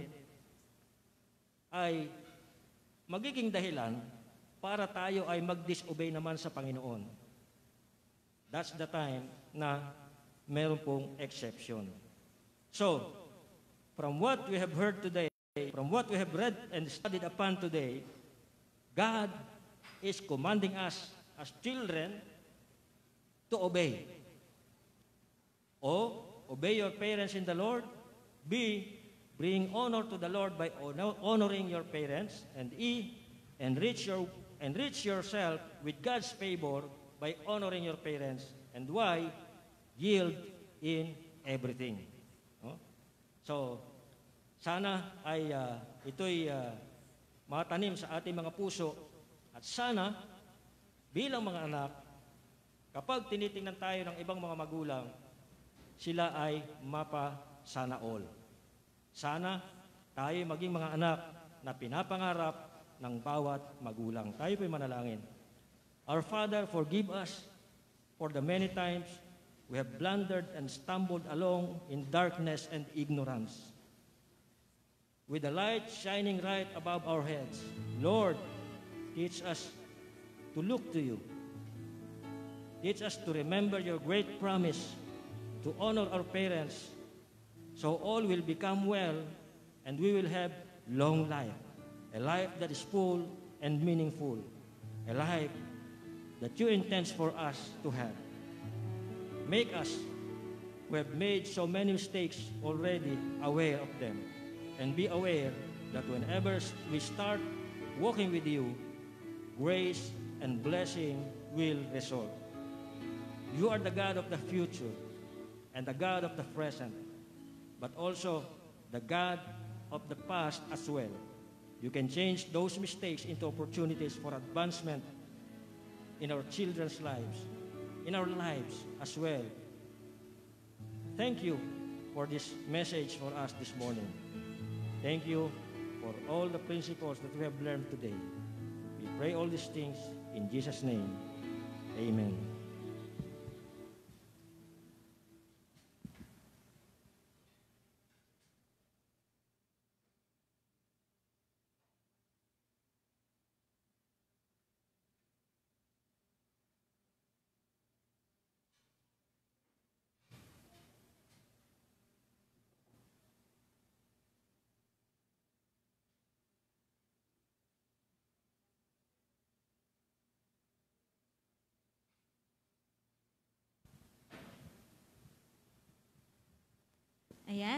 ay magiging dahilan para tayo ay mag-disobey naman sa Panginoon, that's the time na meron pong exception. So, from what we have heard today, from what we have read and studied upon today, God is commanding us as children to obey. O, obey your parents in the Lord. B, bring honor to the Lord by honor, honoring your parents. And E, enrich, your, enrich yourself with God's favor by honoring your parents. And Y, yield in everything. No? So, sana ay uh, ito'y uh, matanim sa ating mga puso. At sana, bilang mga anak, kapag tinitingnan tayo ng ibang mga magulang, sila ay mapa sana all. Sana tayo maging mga anak na pinapangarap ng bawat magulang. Tayo po'y manalangin. Our Father, forgive us for the many times we have blundered and stumbled along in darkness and ignorance. With the light shining right above our heads, Lord, teach us to look to you. Teach us to remember your great promise to honor our parents, so all will become well and we will have long life, a life that is full and meaningful, a life that you intend for us to have. Make us, who have made so many mistakes already, aware of them, and be aware that whenever we start walking with you, grace and blessing will result. You are the God of the future and the God of the present, but also the God of the past as well. You can change those mistakes into opportunities for advancement in our children's lives, in our lives as well. Thank you for this message for us this morning. Thank you for all the principles that we have learned today. We pray all these things in Jesus' name. Amen.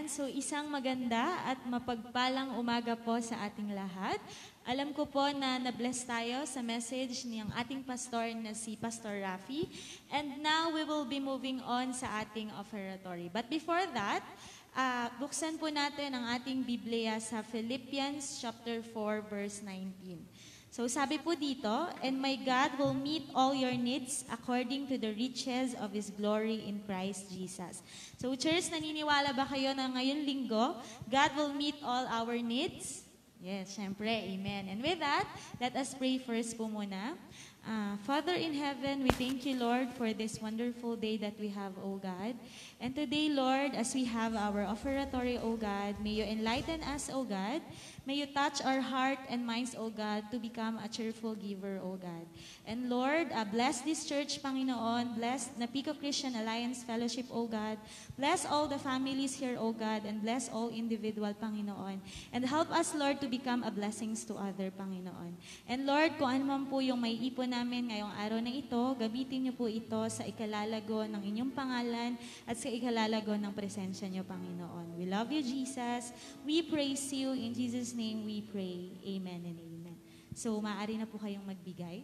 Ayan, so isang maganda at mapagpalang umaga po sa ating lahat. Alam ko po na na-bless tayo sa message niyang ating pastor na si Pastor Rafi. And now we will be moving on sa ating offertory. But before that, uh, buksan po natin ang ating Biblia sa Philippians chapter four verse nineteen. So sabi po dito, "And my God will meet all your needs according to the riches of His glory in Christ Jesus." So church, naniniwala ba kayo na ngayon linggo, God will meet all our needs? Yes, syempre, amen. And with that, let us pray first po muna. Uh, Father in heaven, we thank you, Lord, for this wonderful day that we have, O God. And today, Lord, as we have our offertory, O God, may you enlighten us, O God. May you touch our heart and minds, O God, to become a cheerful giver, O God. And Lord, uh, bless this church, Panginoon. Bless Napico Christian Alliance Fellowship, O God. Bless all the families here, O God, and bless all individual, Panginoon. And help us, Lord, to become a blessings to other, Panginoon. And Lord, kung ano man po yung may ipon namin ngayong araw na ito, gamitin niyo po ito sa ikalalago ng inyong pangalan at sa ikalalago ng presensya niyo, Panginoon. We love you, Jesus. We praise you. In Jesus' name we pray. Amen and amen. So, maaari na po kayong magbigay.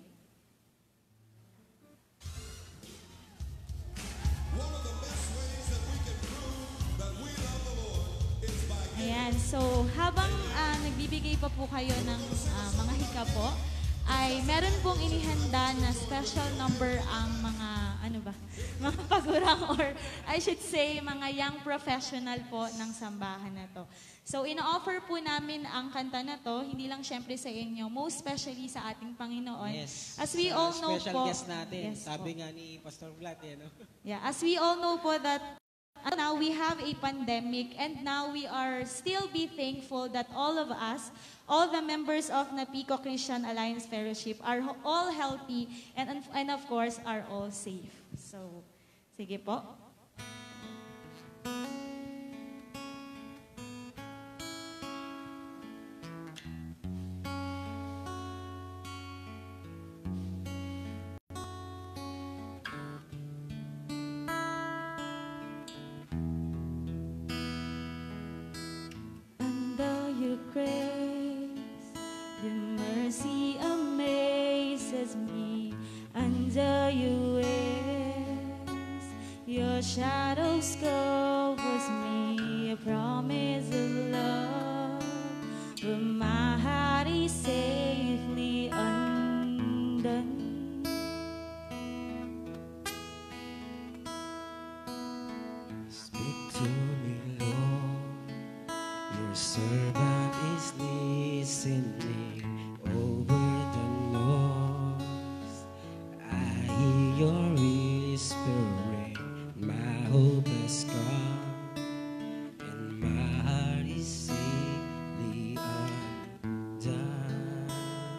Ayan, so habang uh, nagbibigay pa po kayo ng uh, mga hika po, ay meron pong inihanda na special number ang mga, ano ba, mga pagurang or I should say, mga young professional po ng sambahan na to. So, ino-offer po namin ang kanta na to, hindi lang syempre sa inyo, most especially sa ating Panginoon. Yes. As we all know special po. guest natin. Yes Sabi po. nga ni Pastor Vlad, yan, no? Yeah, as we all know po that uh, now we have a pandemic and now we are still be thankful that all of us, all the members of Napico Christian Alliance Fellowship are ho- all healthy and, and of course are all safe. So, sige po. Under your grace, your mercy amazes me. Under your wings, your shadows covers me. A promise of love, but my heart is safely undone. Speak to me, Lord. Your servant is listening over the noise. I hear your whispering. My hope has come, and my heart is safely undone.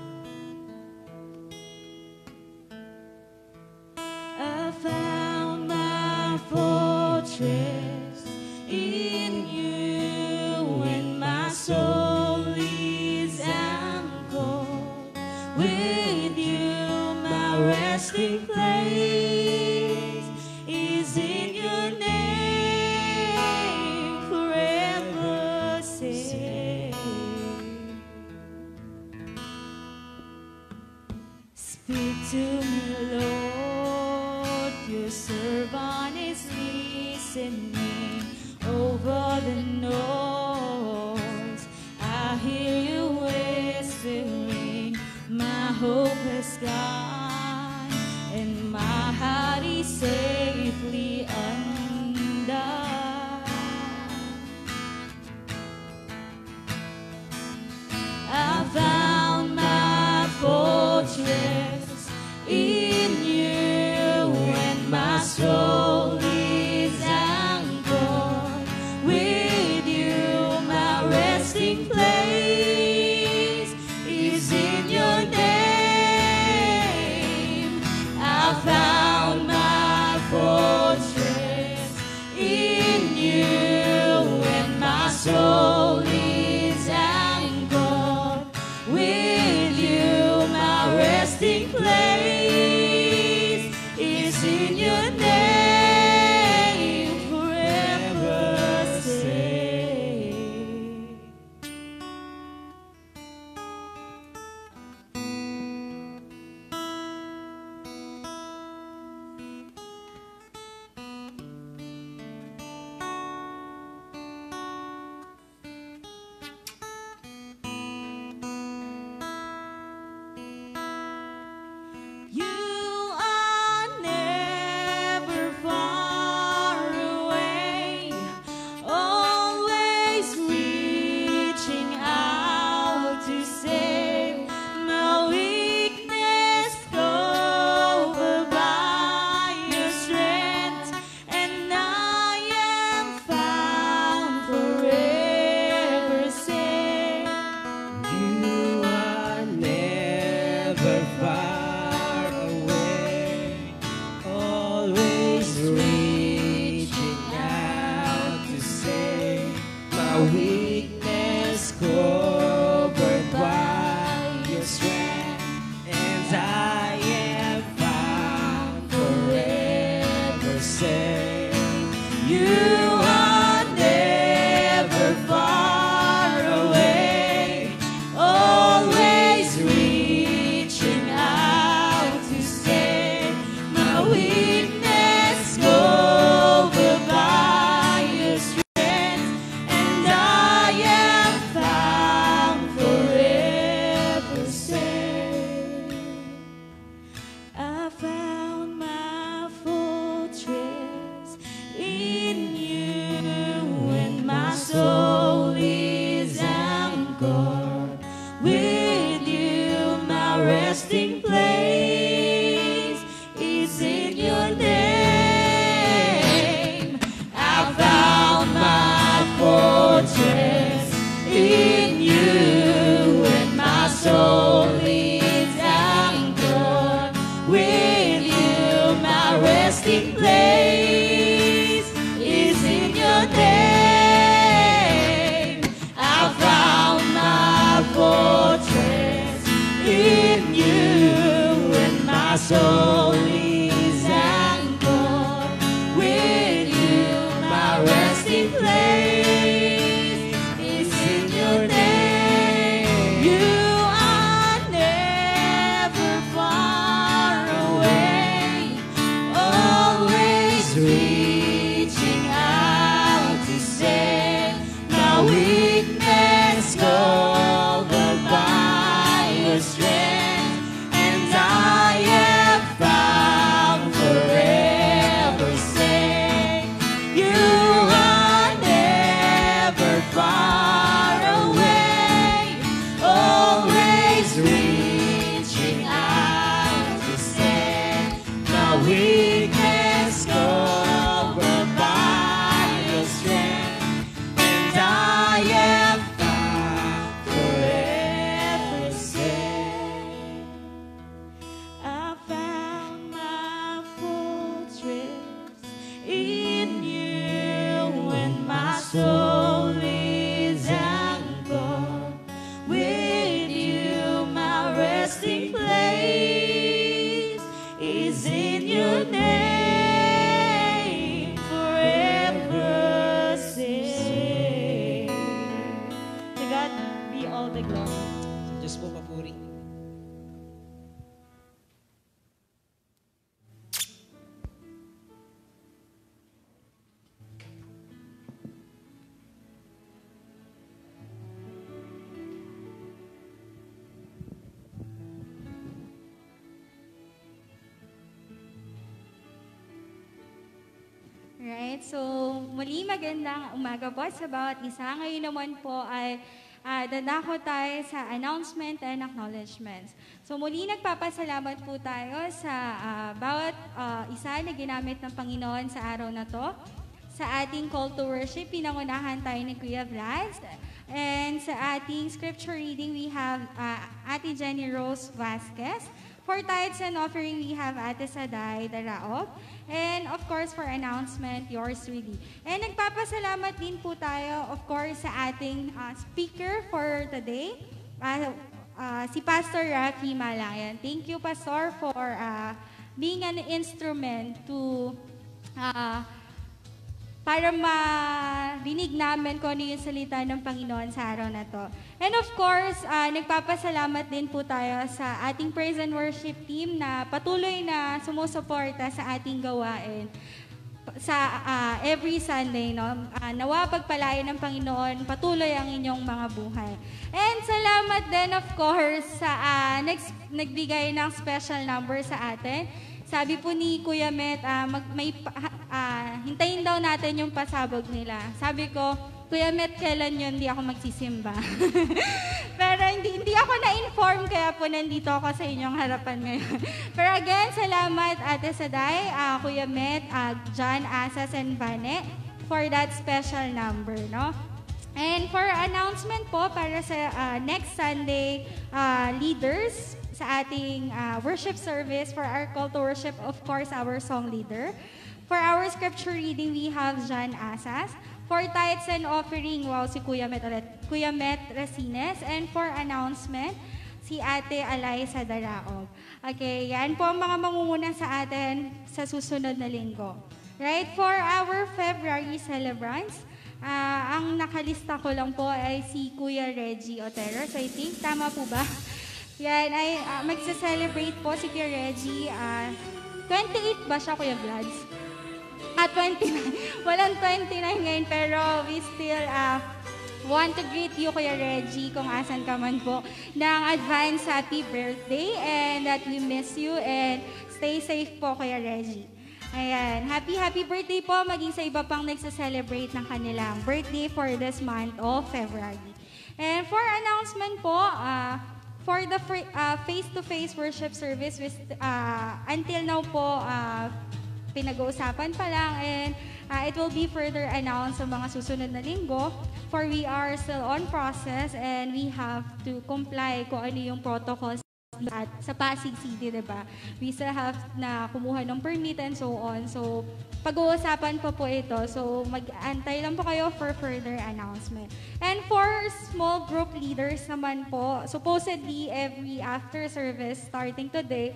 I found my fortress in you when my soul is anchored. With you, my resting place is in your name, forever safe. Speak to me, Lord, your servant is listening over the noise. I hear you whispering, my hope has gone, and my heart is safely undone. I found my fortress in you when my soul is anchored. With you, my resting place is in your name. I found my fortress in you when my soul is anchored. With you, my resting place is in your name, forever safe. far away, always reaching out to save my weakness, covered by your strength, and I am found forever safe. You are never far away, always reaching out to save my weakness, covered by your strength, and I am found forever safe. I found my fortress in you, and my soul is anchored with you. My resting place is in your name. I found my fortress in you, and my soul is anchored with you. My resting place is in your name. I found my fortress in you, and my soul is anchored with you. My resting place is in your name. You are never far away, always reaching out to save my weakness, covered by your strength, and I am found forever safe. You are never far away, always reaching out to save my weakness, covered by your strength, and I am found forever safe. I found my fortress in you, and my soul is anchored with you. My resting place is in your name, forever safe. To God be all the glory. Sa Diyos po papuri. Right, so muli magandang umaga po sa bawat isa. Ngayon naman po ay uh, dadako tayo sa announcement and acknowledgements. So muli nagpapasalamat po tayo sa ah, bawat ah, isa na ginamit ng Panginoon sa araw na to. Sa ating call to worship, pinangunahan tayo ni Kuya Vlad. And sa ating scripture reading, we have uh, Ate Jenny Rose Vasquez. For tithes and offering, we have Ate Saday Daraop. And of course, for announcement, yours really. And nagpapasalamat din po tayo, of course, sa ating uh, speaker for today, uh, uh, si Pastor Rafi Malayan. Thank you, Pastor, for uh, being an instrument to uh, para marinig namin kung ano yung salita ng Panginoon sa araw na to. And of course, uh, nagpapasalamat din po tayo sa ating praise and worship team na patuloy na sumusuporta sa ating gawain sa uh, every Sunday. No? Uh, nawa pagpalain ng Panginoon, patuloy ang inyong mga buhay. And salamat din of course sa uh, next, nagbigay ng special number sa atin. Sabi po ni Kuya Met, uh, mag, may, uh, hintayin daw natin yung pasabog nila. Sabi ko, Kuya Met, kailan yun? Hindi ako magsisimba. Pero hindi, hindi ako na-inform, kaya po nandito ako sa inyong harapan ngayon. Pero again, salamat Ate Saday, uh, Kuya Met, uh, John, Asas, and Vane for that special number. No? And for announcement po para sa ah, next Sunday ah, leaders sa ating ah, worship service, for our call to worship, of course, our song leader. For our scripture reading, we have John Asas. For tithes and offering, wow, si Kuya Met, ulit, Kuya Met Racines. And for announcement, si Ate Alaysa Daraog. Okay, yan po ang mga mangunguna sa atin sa susunod na linggo. Right, for our February celebrants, ah, ang nakalista ko lang po ay si Kuya Reggie Otero. So I think, tama po ba? Yan, ay ah, magsa-celebrate po si Kuya Reggie. ah, twenty-eight ba siya, Kuya Vlads? Ah, twenty-nine. Walang twenty-nine ngayon, pero we still uh, want to greet you, Kuya Reggie, kung asan ka man po, ng advance happy birthday, and that we miss you, and stay safe po, Kuya Reggie. Ayan, happy happy birthday po, maging sa iba pang nagsa-celebrate ng kanilang birthday for this month of February. And for announcement po, uh, for the fr- uh, face-to-face worship service, with, uh, until now po, uh, pinag-uusapan pa lang, and uh, it will be further announced sa mga susunod na linggo, for we are still on process and we have to comply kung ano yung protocols at sa Pasig City, diba? We still have na kumuha ng permit and so on. So, pag-uusapan pa po ito. So, mag-antay lang po kayo for further announcement. And for small group leaders naman po, supposedly every after service starting today,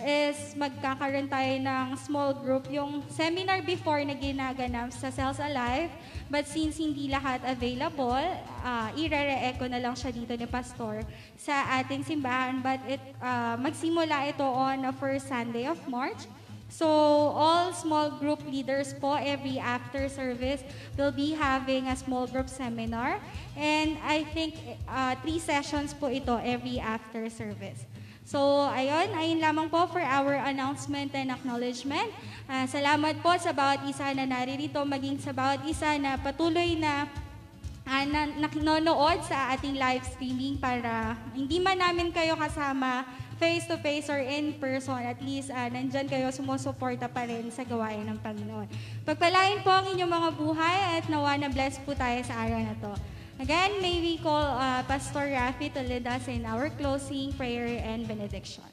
is magkakaroon tayo ng small group. Yung seminar before na ginaganap sa Cells Alive, but since hindi lahat available, uh, ire-re-echo na lang siya dito ni Pastor sa ating simbahan. But it uh, magsimula ito on the first Sunday of March. So all small group leaders po, every after service, will be having a small group seminar. And I think uh, three sessions po ito every after service. So, ayun, ayun lamang po for our announcement and acknowledgement. Uh, salamat po sa bawat isa na naririto, maging sa bawat isa na patuloy na uh, na, nakinonood sa ating live streaming, para hindi man namin kayo kasama face-to-face or in person, at least uh, nandyan kayo, sumusuporta pa rin sa gawain ng Panginoon. Pagpalain po ang inyong mga buhay at nawa na bless po tayo sa araw na to. Again, may we call uh, Pastor Rafi to lead us in our closing prayer and benediction.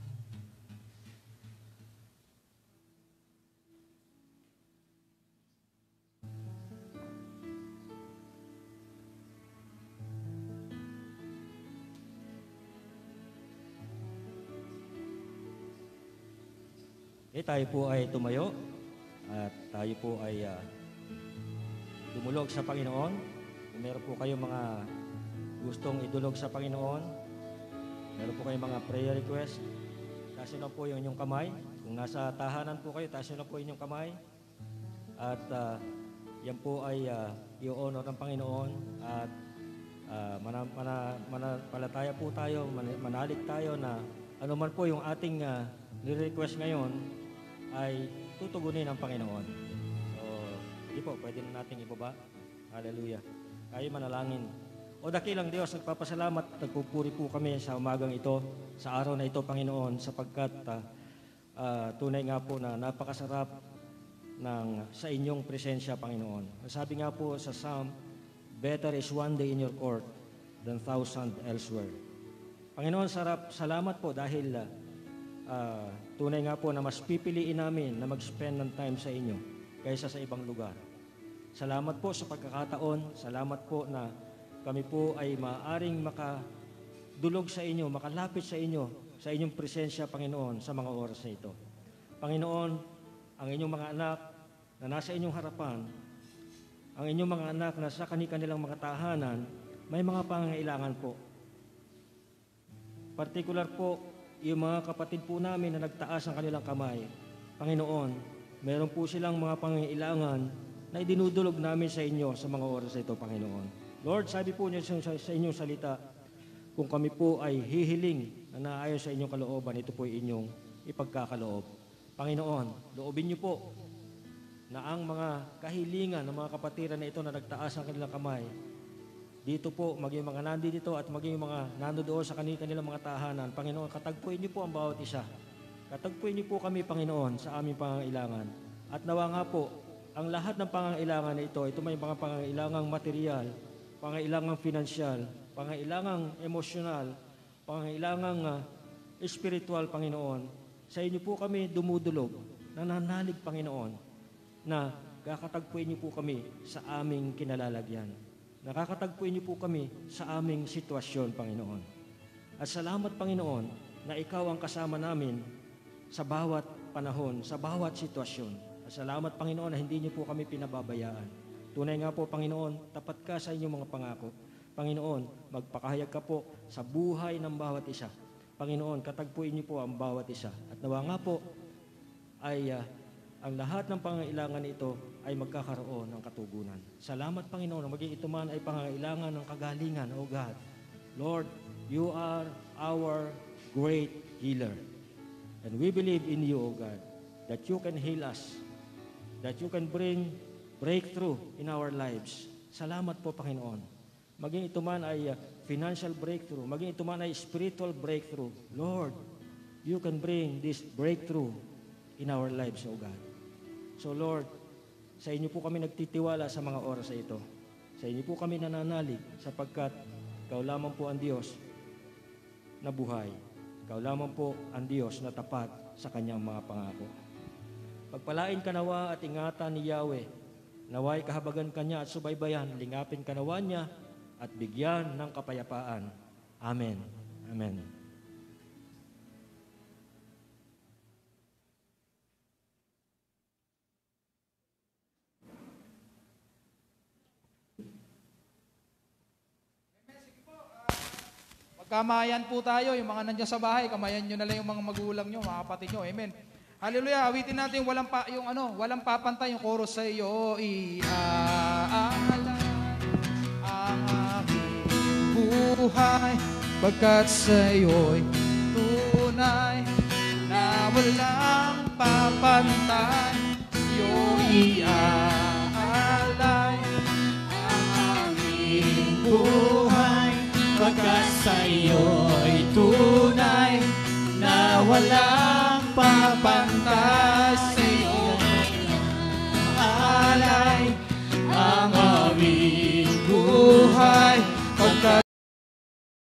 Eh, tayo po ay tumayo at tayo po ay uh, dumulog sa Panginoon. Kung meron po kayong mga gustong idulog sa Panginoon, meron po kayong mga prayer request, taas nyo lang po yung inyong kamay. Kung nasa tahanan po kayo, taas nyo lang po yung inyong kamay. At uh, yan po ay uh, i-honor ng Panginoon. At uh, mana, mana, manampalataya po tayo, man, manalig tayo na anuman po yung ating uh, nire-request ngayon ay tutugunin ng Panginoon. So, di po, pwede na nating ibaba. Hallelujah. Kayo manalangin. O dakilang Diyos, nagpapasalamat at nagpupuri po kami sa umagang ito, sa araw na ito, Panginoon, sapagkat uh, uh, tunay nga po na napakasarap ng, sa inyong presensya, Panginoon. Sabi nga po sa Psalm, better is one day in your court than thousand elsewhere. Panginoon, sarap, salamat po dahil uh, uh, tunay nga po na mas pipiliin namin na mag-spend ng time sa inyo kaysa sa ibang lugar. Salamat po sa pagkakataon. Salamat po na kami po ay maaaring makadulog sa inyo, makalapit sa inyo, sa inyong presensya, Panginoon, sa mga oras na ito. Panginoon, ang inyong mga anak na nasa inyong harapan, ang inyong mga anak na sa kanilang mga tahanan, may mga pangangailangan po. Partikular po, yung mga kapatid po namin na nagtaas ang kanilang kamay. Panginoon, meron po silang mga pangangailangan na idinudulog namin sa inyo sa mga oras na ito, Panginoon. Lord, sabi po niyo sa, sa inyong salita, kung kami po ay hihiling na naayon sa inyong kalooban, ito po ay inyong ipagkakaloob. Panginoon, loobin niyo po na ang mga kahilingan ng mga kapatiran na ito na nagtaas ang kanilang kamay, dito po, maging mga nandito at maging mga nandoon sa kanilang mga tahanan, Panginoon, katagpuin niyo po ang bawat isa. Katagpuin niyo po kami, Panginoon, sa aming pangangailangan. At nawa nga po, ang lahat ng pangangailangan na ito, ito may mga pangangailangang material, pangailangang finansyal, pangailangang emosyonal, pangailangang uh, espiritual, Panginoon, sa inyo po kami dumudulog, nananalig, Panginoon, na kakatagpuin niyo po kami sa aming kinalalagyan. Nakakatagpuin niyo po kami sa aming sitwasyon, Panginoon. At salamat, Panginoon, na ikaw ang kasama namin sa bawat panahon, sa bawat sitwasyon. At salamat, Panginoon, na hindi niyo po kami pinababayaan. Tunay nga po, Panginoon, tapat ka sa inyong mga pangako. Panginoon, magpakahayag ka po sa buhay ng bawat isa. Panginoon, katagpuin niyo po ang bawat isa. At nawa nga po ay uh, ang lahat ng pangailangan ito ay magkakaroon ng katugunan. Salamat, Panginoon, na maging ito man ay pangailangan ng kagalingan, O God. Lord, you are our great healer. And we believe in you, O God, that you can heal us, that you can bring breakthrough in our lives. Salamat po, Panginoon. Maging ito man ay uh, financial breakthrough, maging ito man ay spiritual breakthrough. Lord, you can bring this breakthrough in our lives, O God. So Lord, sa inyo po kami nagtitiwala sa mga oras na ito. Sa inyo po kami nananalig sapagkat ikaw lamang po ang Diyos na buhay. Ikaw lamang po ang Diyos na tapat sa kanyang mga pangako. Pagpalain ka nawa at ingatan ni Yahweh. Naway kahabagan kanya at subaybayan, lingapin ka nawa niya at bigyan ng kapayapaan. Amen. Amen. Kamayan po tayo, yung mga nandiyan sa bahay, kamayan nyo na lang yung mga magulang nyo, mga kapatid nyo. Amen. Hallelujah. Awitin natin yung walang pa, yung ano, walang papantay yung chorus sa iyo. Iaalay ang aking buhay pagkat sa iyo'y tunay na walang papantay. Iyong iaalay ang aking buhay pagkat sa iyo'y tunay na walang papantay.